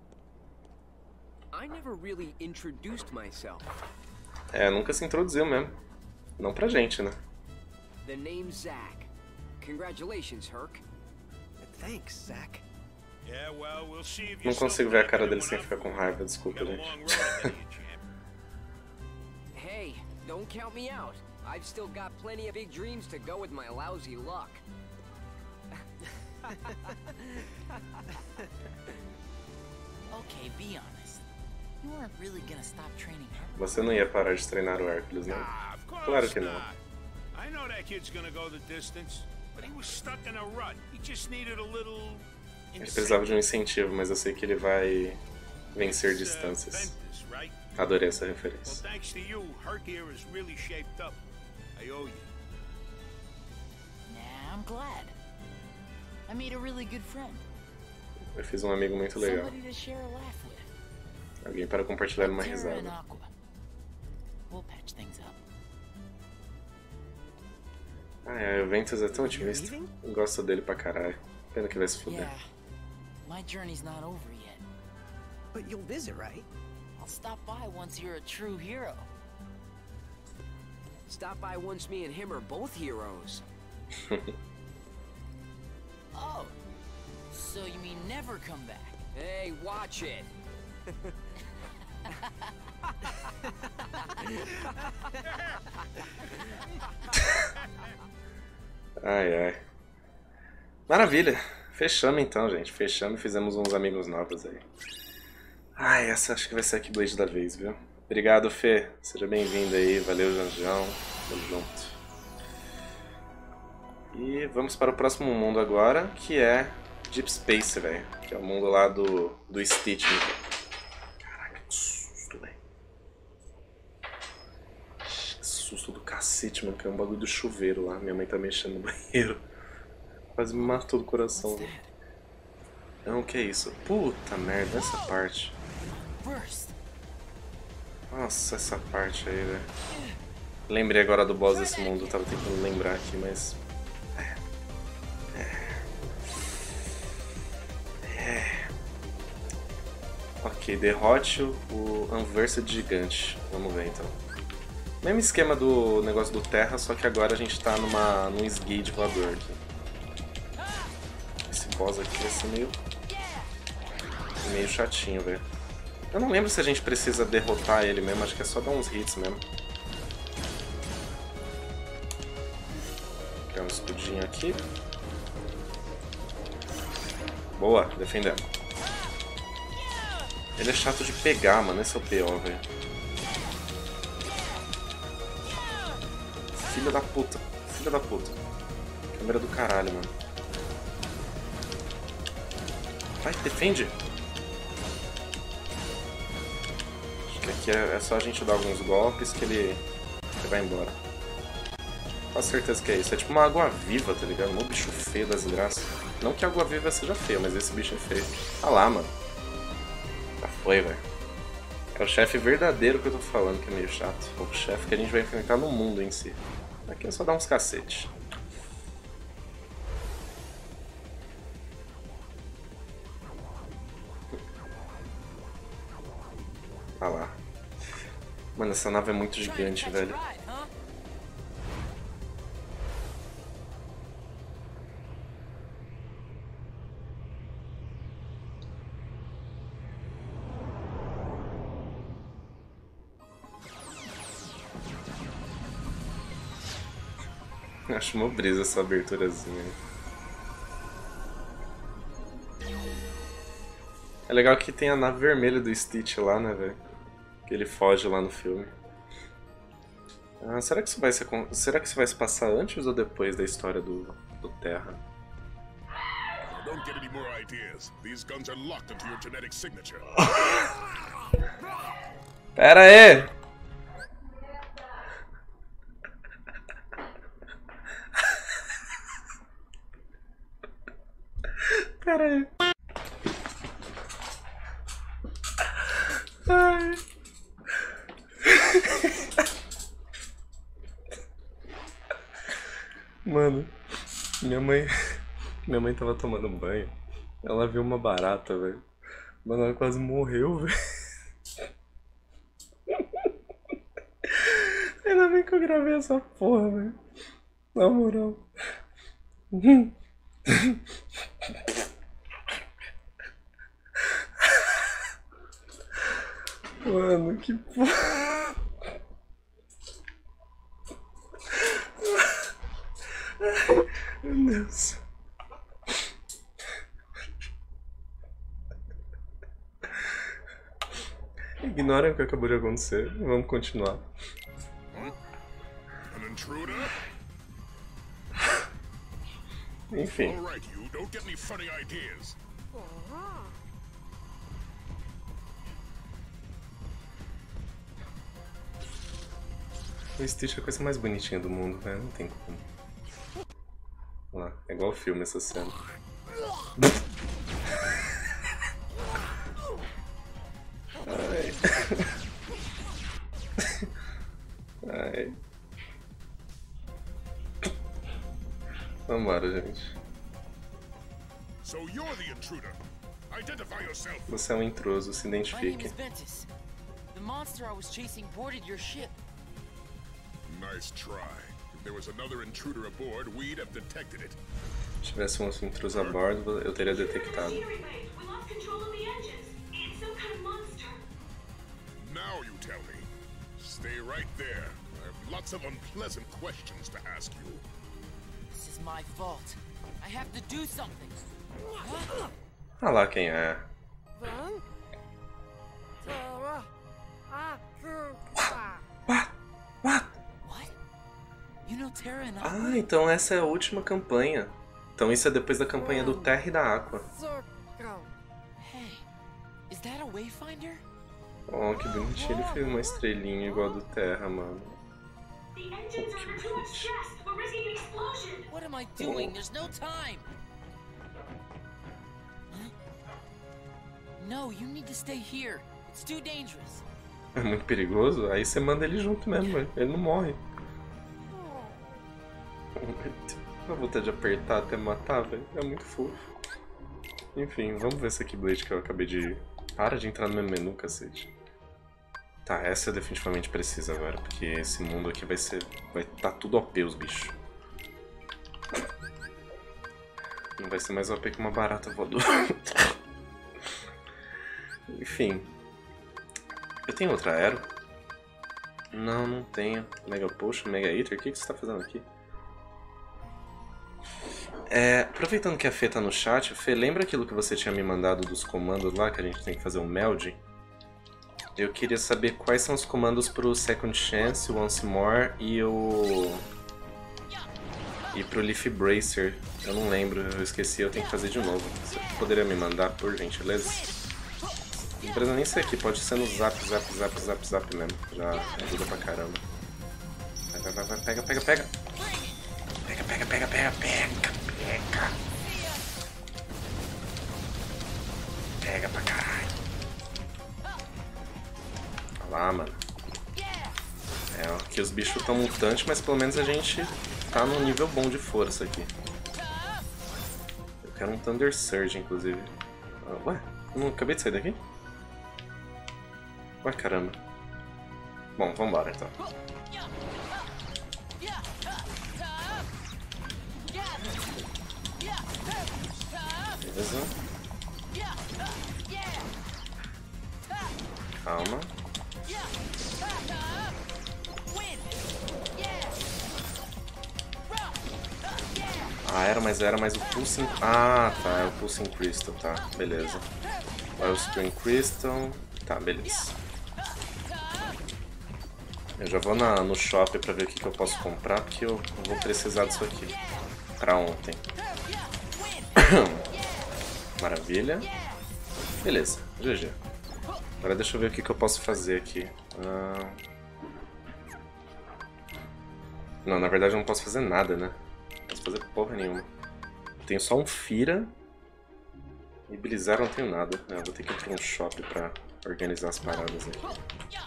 I never really introduced myself. É, nunca se introduziu mesmo. Não pra gente, né? The name's Zack. Congratulations, Herc. Thanks, Zack. Yeah, well, we'll see if Não you consigo ver a cara dele sem ficar com raiva, desculpa, gente. Hey, don't count me out. I've still got plenty of big dreams to go with my lousy luck. Okay, be honest. You weren't really gonna stop training her. Você não ia parar de treinar o Hércules, né? Ah, of course Claro que não. not. I know that kid's gonna go the distance, but he was stuck in a rut. He just needed a little. Ele precisava de um incentivo, mas eu sei que ele vai vencer It's, uh, distâncias. Ventus, right? Adorei essa Well, referência. thanks to you, Herc here is really shaped up. I owe you. Nah, I'm glad. I made a really good friend. Eu fiz um amigo muito legal. Somebody to share a laugh with. Alguém para compartilhar uma Terra and risada. Aqua. We'll patch things up. Ah, é, o Ventus é tão otimista. Eu gosto dele pra caralho. Pena que vai se fuder. Yeah, my journey's not over yet. But you'll visit, right? I'll stop by once you're a true hero. Stop by once me and him are both heroes. Oh, so you mean never come back? Hey, watch it. Ai, ai. Maravilha. Fechamos então, gente. Fechamos e fizemos uns amigos novos aí. Ai, essa acho que vai ser a Keyblade da vez, viu? Obrigado, Fê. Seja bem-vindo aí. Valeu, Janjão. Tamo junto. E vamos para o próximo mundo agora, que é Deep Space, velho. Que é o mundo lá do, do Stitch. Caraca, que susto, velho. Que susto do cacete, mano. Que é um bagulho do chuveiro lá. Minha mãe tá mexendo no banheiro. Quase me matou do coração, velho. Não, o que é isso? Puta merda, essa parte. Burst. Nossa, essa parte aí, velho. Lembrei agora do boss desse mundo, tava tentando lembrar aqui, mas... É. É. É. Ok, derrote o Unversed Gigante. Vamos ver então. Mesmo esquema do negócio do Terra, só que agora a gente tá numa, num esguio voador aqui. Esse boss aqui vai ser meio... meio chatinho, velho. Eu não lembro se a gente precisa derrotar ele mesmo, acho que é só dar uns hits mesmo. Criar um escudinho aqui. Boa, defendendo. Ele é chato de pegar, mano. Esse é o pior, velho. Filha da puta. Filha da puta. Câmera do caralho, mano. Vai, defende! Acho que aqui é, é só a gente dar alguns golpes que ele, ele vai embora. Com certeza que é isso. É tipo uma água-viva, tá ligado? Um bicho feio das graças. Não que a água-viva seja feia, mas esse bicho é feio. Ah lá, mano. Já foi, velho. É o chefe verdadeiro que eu tô falando, que é meio chato. O chefe que a gente vai enfrentar no mundo em si. Aqui é só dar uns cacetes. Ah lá. Mano, essa nave é muito gigante, velho. Acho uma brisa essa aberturazinha. É legal que tem a nave vermelha do Stitch lá, né, velho? Que ele foge lá no filme. Ah, será que isso vai se, será que isso vai se passar antes ou depois da história do, do Terra? Don't get any more ideas. These guns are locked into your genetic signature. Pera aí! Pera aí. Ai. Mano, minha mãe. Minha mãe tava tomando banho. Ela viu uma barata, velho. Mano, ela quase morreu, velho. Ainda bem que eu gravei essa porra, velho. Na moral. Mano, que porra. Meu Deus. Ignorem o que acabou de acontecer. Vamos continuar. An intruder? Enfim. All right, you don't get any funny ideas. O Stitch é a coisa mais bonitinha do mundo, né? Não tem como. Olha lá, é igual o filme essa cena. Ai. Ai. Vambora, gente. So you're the intruder. Identify yourself. Você é um intruso, se My name identifique. is Ventus. The monster I was chasing boarded your ship. Nice try. If there was another intruder aboard, we'd have detected it. Se tivesse um outro intruso a bordo, eu teria detectado. Now you tell me. Stay right there. I have lots of unpleasant questions to ask you. This is my fault. I have to do something. Ah lá quem é. Then, Terra Aqua. What? What? What? You know Terra and Ah, Aqua? então essa é a última campanha. Então isso é depois da campanha do Terra e da Aqua. Circle. Hey, is that a wayfinder? Oh, que bonitinho. Ele fez uma estrelinha igual a do Terra, mano. The engines are too much stressed. We're risking an explosion. What am I doing? There's no time. Huh? No, you need to stay here. It's too dangerous. É muito perigoso? Aí você manda ele junto mesmo, velho. Ele não morre. A vontade de apertar até matar, velho. É muito fofo. Enfim, vamos ver essa Keyblade que eu acabei de... Para de entrar no meu menu, cacete. Tá, essa eu definitivamente preciso agora, porque esse mundo aqui vai ser... Vai tá tudo O P os bichos. Não vai ser mais O P que uma barata voadora. Enfim. Eu tenho outra aero? Não, não tenho. Mega Potion, Mega Eater, o que, que você tá fazendo aqui? É, aproveitando que a Fê tá no chat, Fê, lembra aquilo que você tinha me mandado dos comandos lá, que a gente tem que fazer um meld? Eu queria saber quais são os comandos pro Second Chance, o Once More e o... E pro Leaf Bracer. Eu não lembro, eu esqueci, eu tenho que fazer de novo. Você poderia me mandar, por gentileza? Não precisa nem ser aqui, pode ser no zap, zap, zap, zap, zap mesmo. Já ajuda pra caramba. Vai, vai, vai, vai, pega, pega, pega! Pega, pega, pega, pega, pega, pega! Pega pra caralho! Olha lá, mano. É, ó, aqui os bichos estão mutantes, mas pelo menos a gente tá num nível bom de força aqui. Eu quero um Thunder Surge, inclusive. Ué, eu não acabei de sair daqui? Ué, caramba. Bom, vambora então. Beleza. Calma. Ah, era, mas era mais o Pulsing... Ah, tá, é o Pulsing Crystal, tá, beleza. Agora o Spring Crystal... Tá, beleza. Eu já vou na, no shopping pra ver o que, que eu posso comprar, porque eu vou precisar disso aqui. Pra ontem. Maravilha. Beleza, G G. Agora deixa eu ver o que, que eu posso fazer aqui. Ah... Não, na verdade eu não posso fazer nada, né? Não posso fazer porra nenhuma. Tenho só um Fira. E Blizzard não tenho nada. Eu vou ter que ir pra um shopping pra organizar as paradas aqui.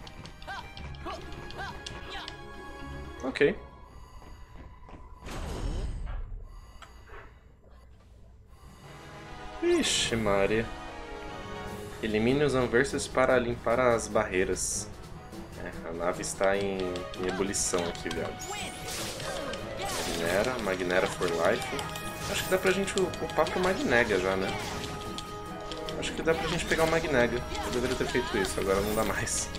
Ok. Ixi, Maria. Elimine os anversos para limpar as barreiras. É, a nave está em, em ebulição aqui, velho. Magnera, Magnera for Life. Acho que dá pra gente upar pro Magnega já, né? Acho que dá pra gente pegar o Magnega. Eu deveria ter feito isso, agora não dá mais.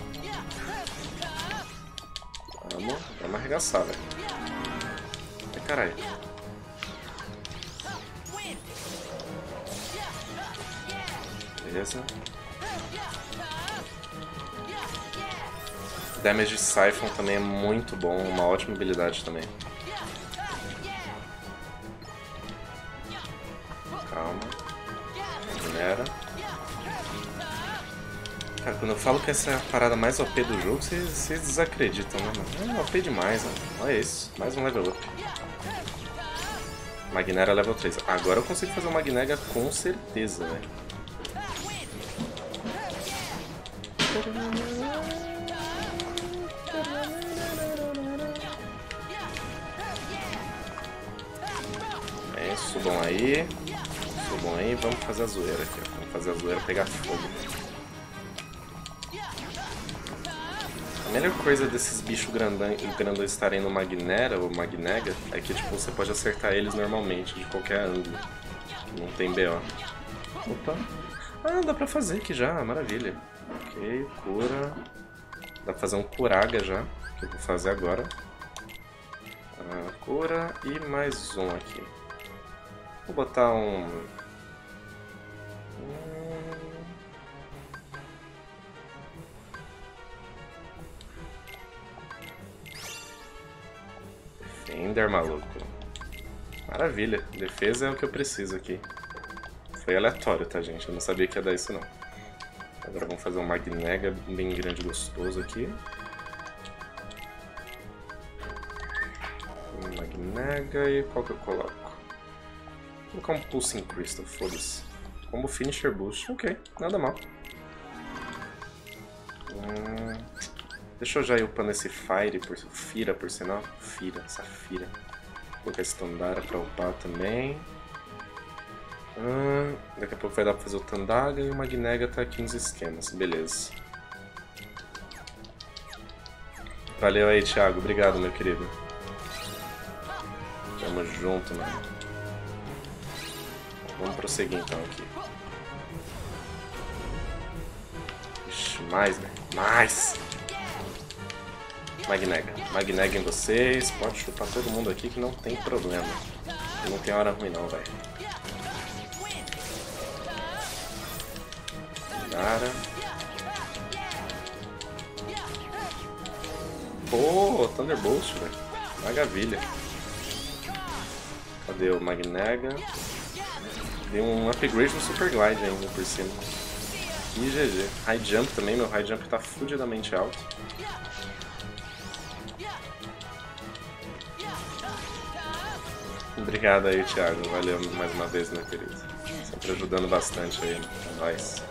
Vamos, vamos arregaçar, velho. Ai, caralho. Beleza. Damage Siphon também é muito bom, uma ótima habilidade também. Calma. Minera. Cara, quando eu falo que essa é a parada mais O P do jogo, vocês, vocês desacreditam, né, mano? É O P demais, mano. Olha isso, mais um level up. Magnera level três. Agora eu consigo fazer o Magnega com certeza, velho. É, subam aí. Subam aí, vamos fazer a zoeira aqui. Ó. Vamos fazer a zoeira pegar fogo. A melhor coisa desses bichos grandões, grandões estarem no Magnera ou Magnega é que tipo, você pode acertar eles normalmente, de qualquer ângulo. Não tem B O. Opa. Ah, dá pra fazer aqui já, maravilha. Ok, cura. Dá pra fazer um Curaga já, que eu vou fazer agora. Ah, cura e mais um aqui. Vou botar um... Defender, maluco. Maravilha, defesa é o que eu preciso aqui. Foi aleatório, tá, gente? Eu não sabia que ia dar isso, não. Agora vamos fazer um Magnega bem grande e gostoso aqui. Um Magnega e qual que eu coloco? Vou colocar um Pulsing Crystal, foda-se. Como Finisher Boost, ok, nada mal. Hum, deixa eu já ir upando esse Fire, por, Fira por sinal. Fira, Safira. Vou colocar esse Tandara pra upar também. Hum, daqui a pouco vai dar pra fazer o Tandaga e o Magnega tá aqui nos esquemas, beleza. Valeu aí, Thiago, obrigado, meu querido. Tamo junto, mano. Vamos prosseguir então aqui. Ixi, mais, velho. Mais! Magnega. Magnega em vocês. Pode chupar todo mundo aqui que não tem problema. Não tem hora ruim não, velho. Cara. Pô, Thunderbolt, velho. Maravilha. Cadê o Magnega? Deu um upgrade no Super Glide ainda por cima. E G G. High Jump também, meu High Jump tá fudidamente alto. Obrigado aí, Thiago. Valeu mais uma vez, meu querido. Sempre ajudando bastante aí. É nóis.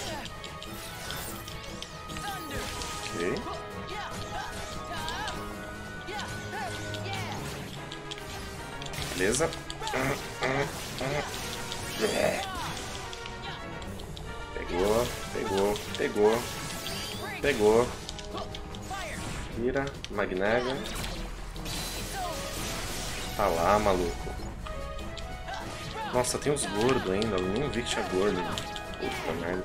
Ok. Beleza. Pegou, pegou, pegou. Pegou. Vira, Magnega. Tá lá, maluco. Nossa, tem uns gordos ainda. Eu nem vi que tinha gordo. Puta merda.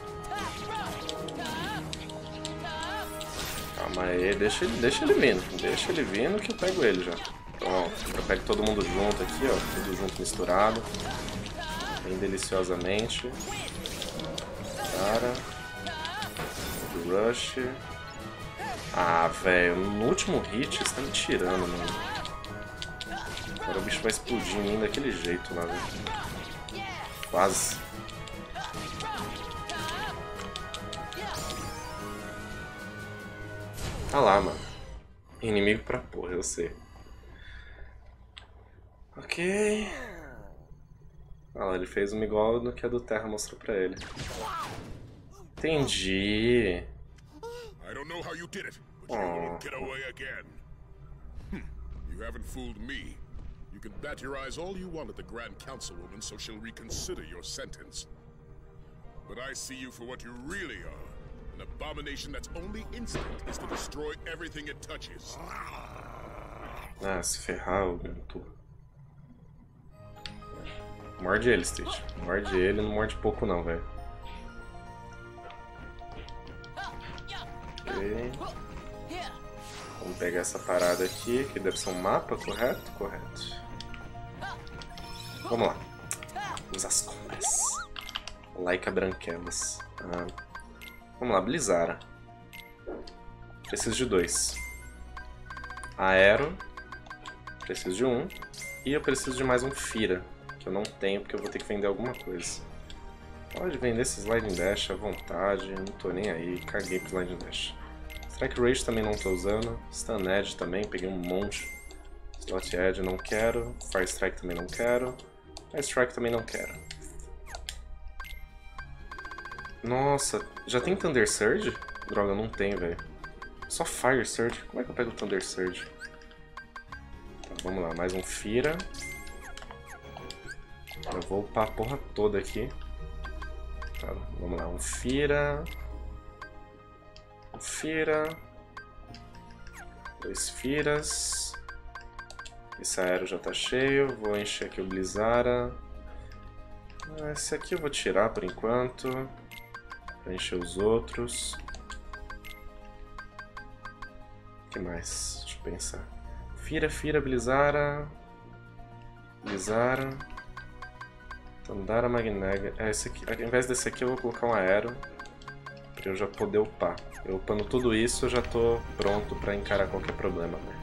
Calma aí, deixa ele, deixa ele vindo. Deixa ele vindo que eu pego ele já. Pronto, eu pego todo mundo junto aqui, ó. Tudo junto misturado. Bem deliciosamente. Cara. Rush. Ah, velho. No último hit você tá me tirando, mano. Agora o bicho vai explodir em mim daquele jeito lá, velho. Quase. Tá lá, mano. Inimigo pra porra, eu sei. Ok. Olha lá, ele fez uma igual no que a do Terra mostrou pra ele. Entendi. I don't know how you did it, but you Oh. won't get away again. Hm. You haven't fooled me. You can bat your eyes all you want at the Grand Councilwoman so she'll reconsider your sentence. But I see you for what you really are. An abomination that's only instinct is to destroy everything it touches. Ah, se ferrar, o Gantu. Morde ele, Stitch. Morde ele, não morde pouco não, velho. Ok. Vamos pegar essa parada aqui, que deve ser um mapa, correto? Correto. Vamos lá. Vamos às compras. Laika Branquelas. Ah. Vamos lá, Blizzara. Preciso de dois. Aero. Preciso de um. E eu preciso de mais um Fira, que eu não tenho porque eu vou ter que vender alguma coisa. Pode vender esse Sliding Dash à vontade, não tô nem aí, caguei pro Sliding Dash. Strike Rage também não tô usando, Stun Edge também, peguei um monte. Slot Edge não quero, Fire Strike também não quero, Fire Strike também não quero. Nossa, já tem Thunder Surge? Droga, não tem, velho. Só Fire Surge, como é que eu pego o Thunder Surge? Tá, vamos lá, mais um Fira. Eu vou upar a porra toda aqui. Tá, vamos lá, um Fira. Um Fira. Dois Firas. Esse aero já tá cheio. Vou encher aqui o Blizzara. Esse aqui eu vou tirar por enquanto. Pra encher os outros. O que mais? Deixa eu pensar. Fira, Fira, Blizzara. Blizzara. Tandara, Magnega. É, esse aqui. Ao invés desse aqui eu vou colocar um aero. Pra eu já poder upar. Eu upando tudo isso eu já tô pronto pra encarar qualquer problema, né?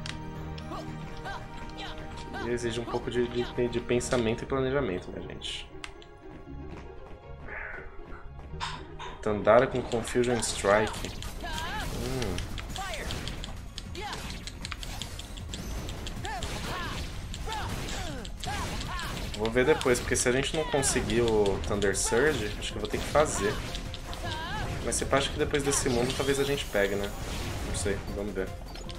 Aqui exige um pouco de, de, de pensamento e planejamento, né, gente? Tandara com Confusion Strike. Hum. Vou ver depois, porque se a gente não conseguir o Thunder Surge, acho que eu vou ter que fazer. Mas você acha que depois desse mundo talvez a gente pegue, né? Não sei, vamos ver.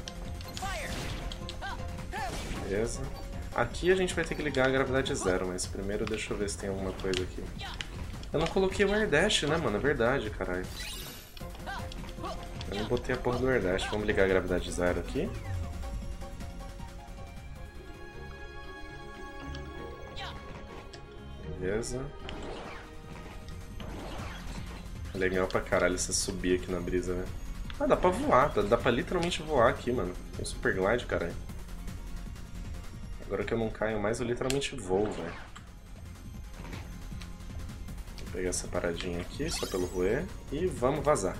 Beleza. Aqui a gente vai ter que ligar a gravidade zero, mas primeiro deixa eu ver se tem alguma coisa aqui. Eu não coloquei o Air Dash, né, mano? É verdade, caralho. Eu não botei a porra do Air Dash. Vamos ligar a gravidade zero aqui. Beleza. Legal pra caralho você subir aqui na brisa, né? Ah, dá pra voar. Dá, dá pra literalmente voar aqui, mano. Tem Super Glide, caralho. Agora que eu não caio mais, eu literalmente voo, velho. Vou pegar essa paradinha aqui, só pelo roer. E vamos vazar.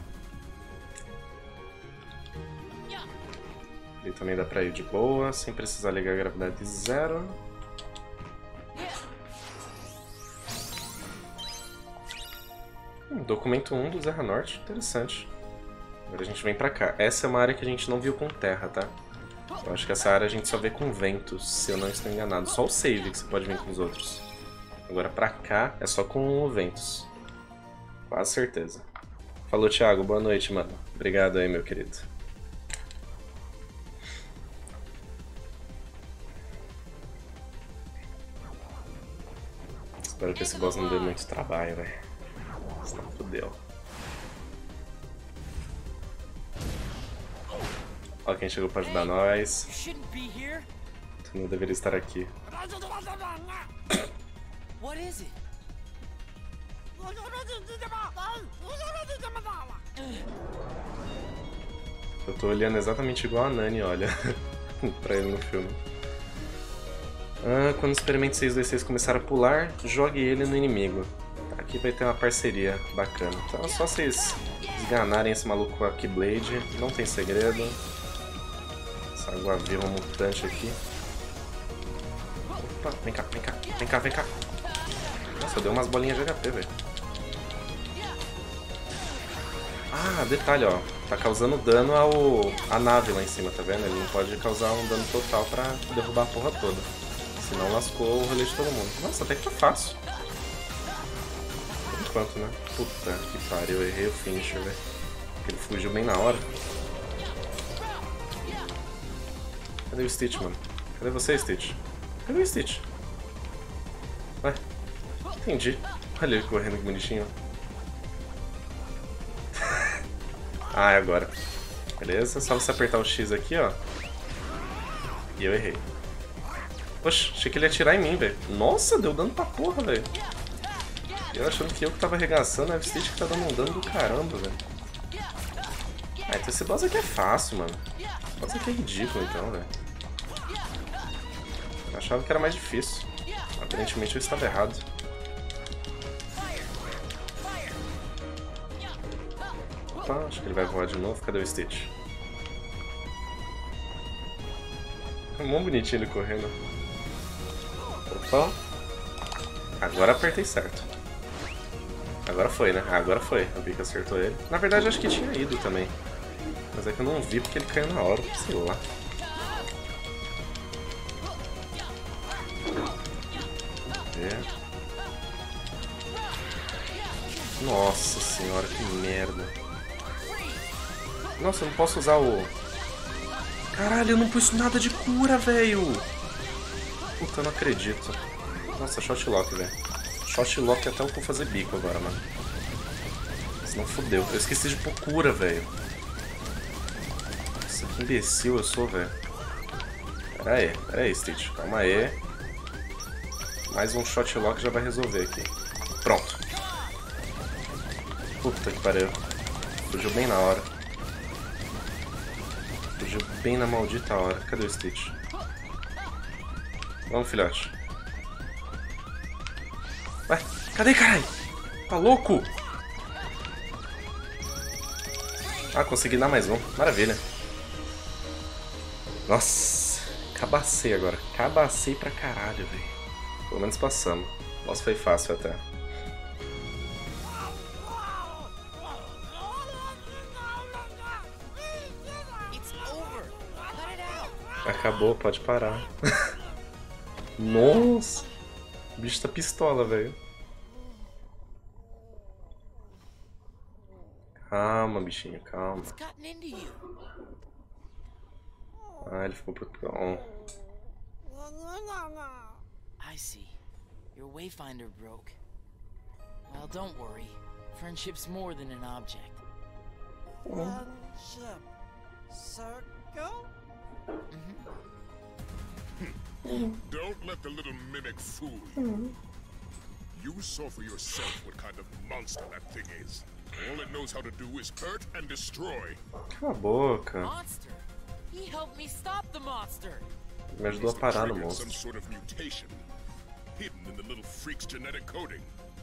Ali também dá pra ir de boa, sem precisar ligar a gravidade zero. Hum, documento um do Zerra Norte, interessante. Agora a gente vem pra cá. Essa é uma área que a gente não viu com terra, tá? Eu acho que essa área a gente só vê com ventos, se eu não estou enganado. Só o save que você pode vir com os outros. Agora pra cá é só com ventos. Quase certeza. Falou, Thiago. Boa noite, mano. Obrigado aí, meu querido. Espero que esse boss não dê muito trabalho, velho. Senão fodeu. Ó quem chegou pra ajudar nós. Tu não deveria estar aqui. What is it? Eu tô olhando exatamente igual a Nani olha pra ele no filme. Ah, quando o experimento seis dois seis começar a pular, jogue ele no inimigo. Aqui vai ter uma parceria bacana. Então é só vocês esganarem esse maluco com a Keyblade. Não tem segredo. Essa água viva mutante aqui. Opa, vem cá, vem cá, vem cá, vem cá. Nossa, deu umas bolinhas de H P, velho. Ah, detalhe, ó. Tá causando dano ao a nave lá em cima, tá vendo? Ele não pode causar um dano total pra derrubar a porra toda. Senão lascou o rolê de todo mundo. Nossa, até que tá fácil. Por enquanto, né? Puta que pariu, eu errei o finisher, velho. Ele fugiu bem na hora. Cadê o Stitch, mano? Cadê você, Stitch? Cadê o Stitch? Ué? Entendi. Olha ele correndo que bonitinho. Ah, é agora. Beleza, só você apertar o X aqui, ó. E eu errei. Poxa, achei que ele ia atirar em mim, velho. Nossa, deu dano pra porra, velho. Eu achando que eu que tava arregaçando, a Stitch que tá dando um dano do caramba, velho. Ah, então esse boss aqui é fácil, mano. Esse boss aqui é ridículo, então, velho. Eu achava que era mais difícil. Aparentemente eu estava errado. Opa, acho que ele vai voar de novo. Cadê o Stitch? É muito bonitinho ele correndo. Opa. Agora apertei certo. Agora foi, né? Agora foi. Eu vi que acertou ele. Na verdade, acho que tinha ido também. Mas é que eu não vi porque ele caiu na hora. Sei lá. Vamos ver. Nossa senhora, que merda. Nossa, eu não posso usar o... Caralho, eu não pus nada de cura, velho. Puta, eu não acredito. Nossa, shot lock, velho. Shot lock até eu vou fazer bico agora, mano. Senão fodeu. Eu esqueci de pôr cura, velho. Nossa, que imbecil eu sou, velho. Pera aí, pera aí, Stitch. Calma aí. Mais um shot lock já vai resolver aqui. Pronto. Puta que pariu. Fugiu bem na hora. Fugiu bem na maldita hora. Cadê o Stitch? Vamos, filhote. Ué, cadê, caralho? Tá louco? Ah, consegui dar mais um. Maravilha. Nossa, cabacei agora. Cabacei pra caralho, velho. Pelo menos passamos. Nossa, foi fácil até. Acabou, pode parar. Nossa! O bicho tá pistola, velho. Calma, bichinho, calma. Ah, ele ficou pro tom. I see. Your wayfinder broke. Well, don't worry. Friendship's more than an object. Friendship. Circle? Don't let the little mimic fool you. You saw for yourself what kind of monster that thing is. All it knows how to do is hurt and destroy. Cala a boca. Monster? He helped me stop the monster. Me ajudou a parar no monstro. Some sort of mutation hidden in the little freak's genetic coding.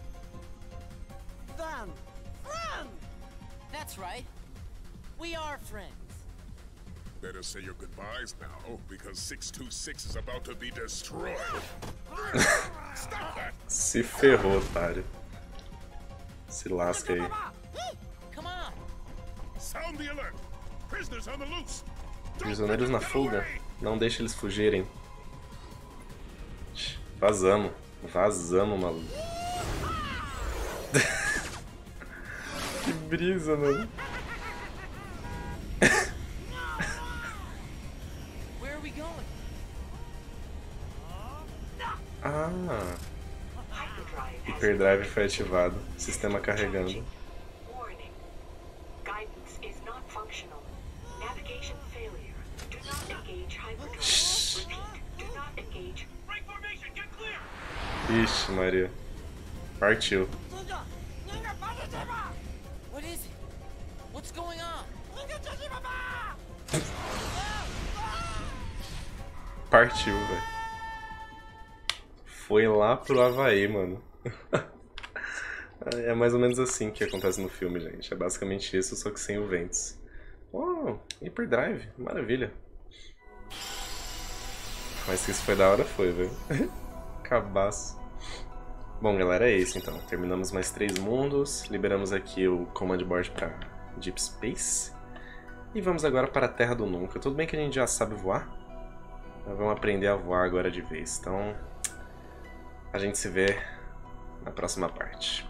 Then, friend! That's right. We are friends. Better say your goodbyes now, because six two six is about to be destroyed. Stop that! Se ferrou, otário. Se lasca aí. Come on. Sound the alert! Prisoners on the loose! Prisioneiros na fuga? Não deixe eles fugirem. Vazamos. Vazamos, maluco. Que brisa, mano. Where are we going? Ah. Hyperdrive foi ativado. Sistema carregando. Warning. Guidance is not functional. Navigation failure. Do not engage hyperdrive. Repeat. Do not engage. Break formation. Get clear. Ixi, Maria. Partiu. What is it? What's going on? Partiu, velho. Foi lá pro Havaí, mano. É mais ou menos assim que acontece no filme, gente. É basicamente isso, só que sem o Ventus. Oh, Hyperdrive, maravilha. Mas se isso foi da hora, foi, velho. Cabaço. Bom, galera, é isso então. Terminamos mais três mundos. Liberamos aqui o Command Board pra Deep Space. E vamos agora para a Terra do Nunca. Tudo bem que a gente já sabe voar? Mas vamos aprender a voar agora de vez. Então, a gente se vê na próxima parte.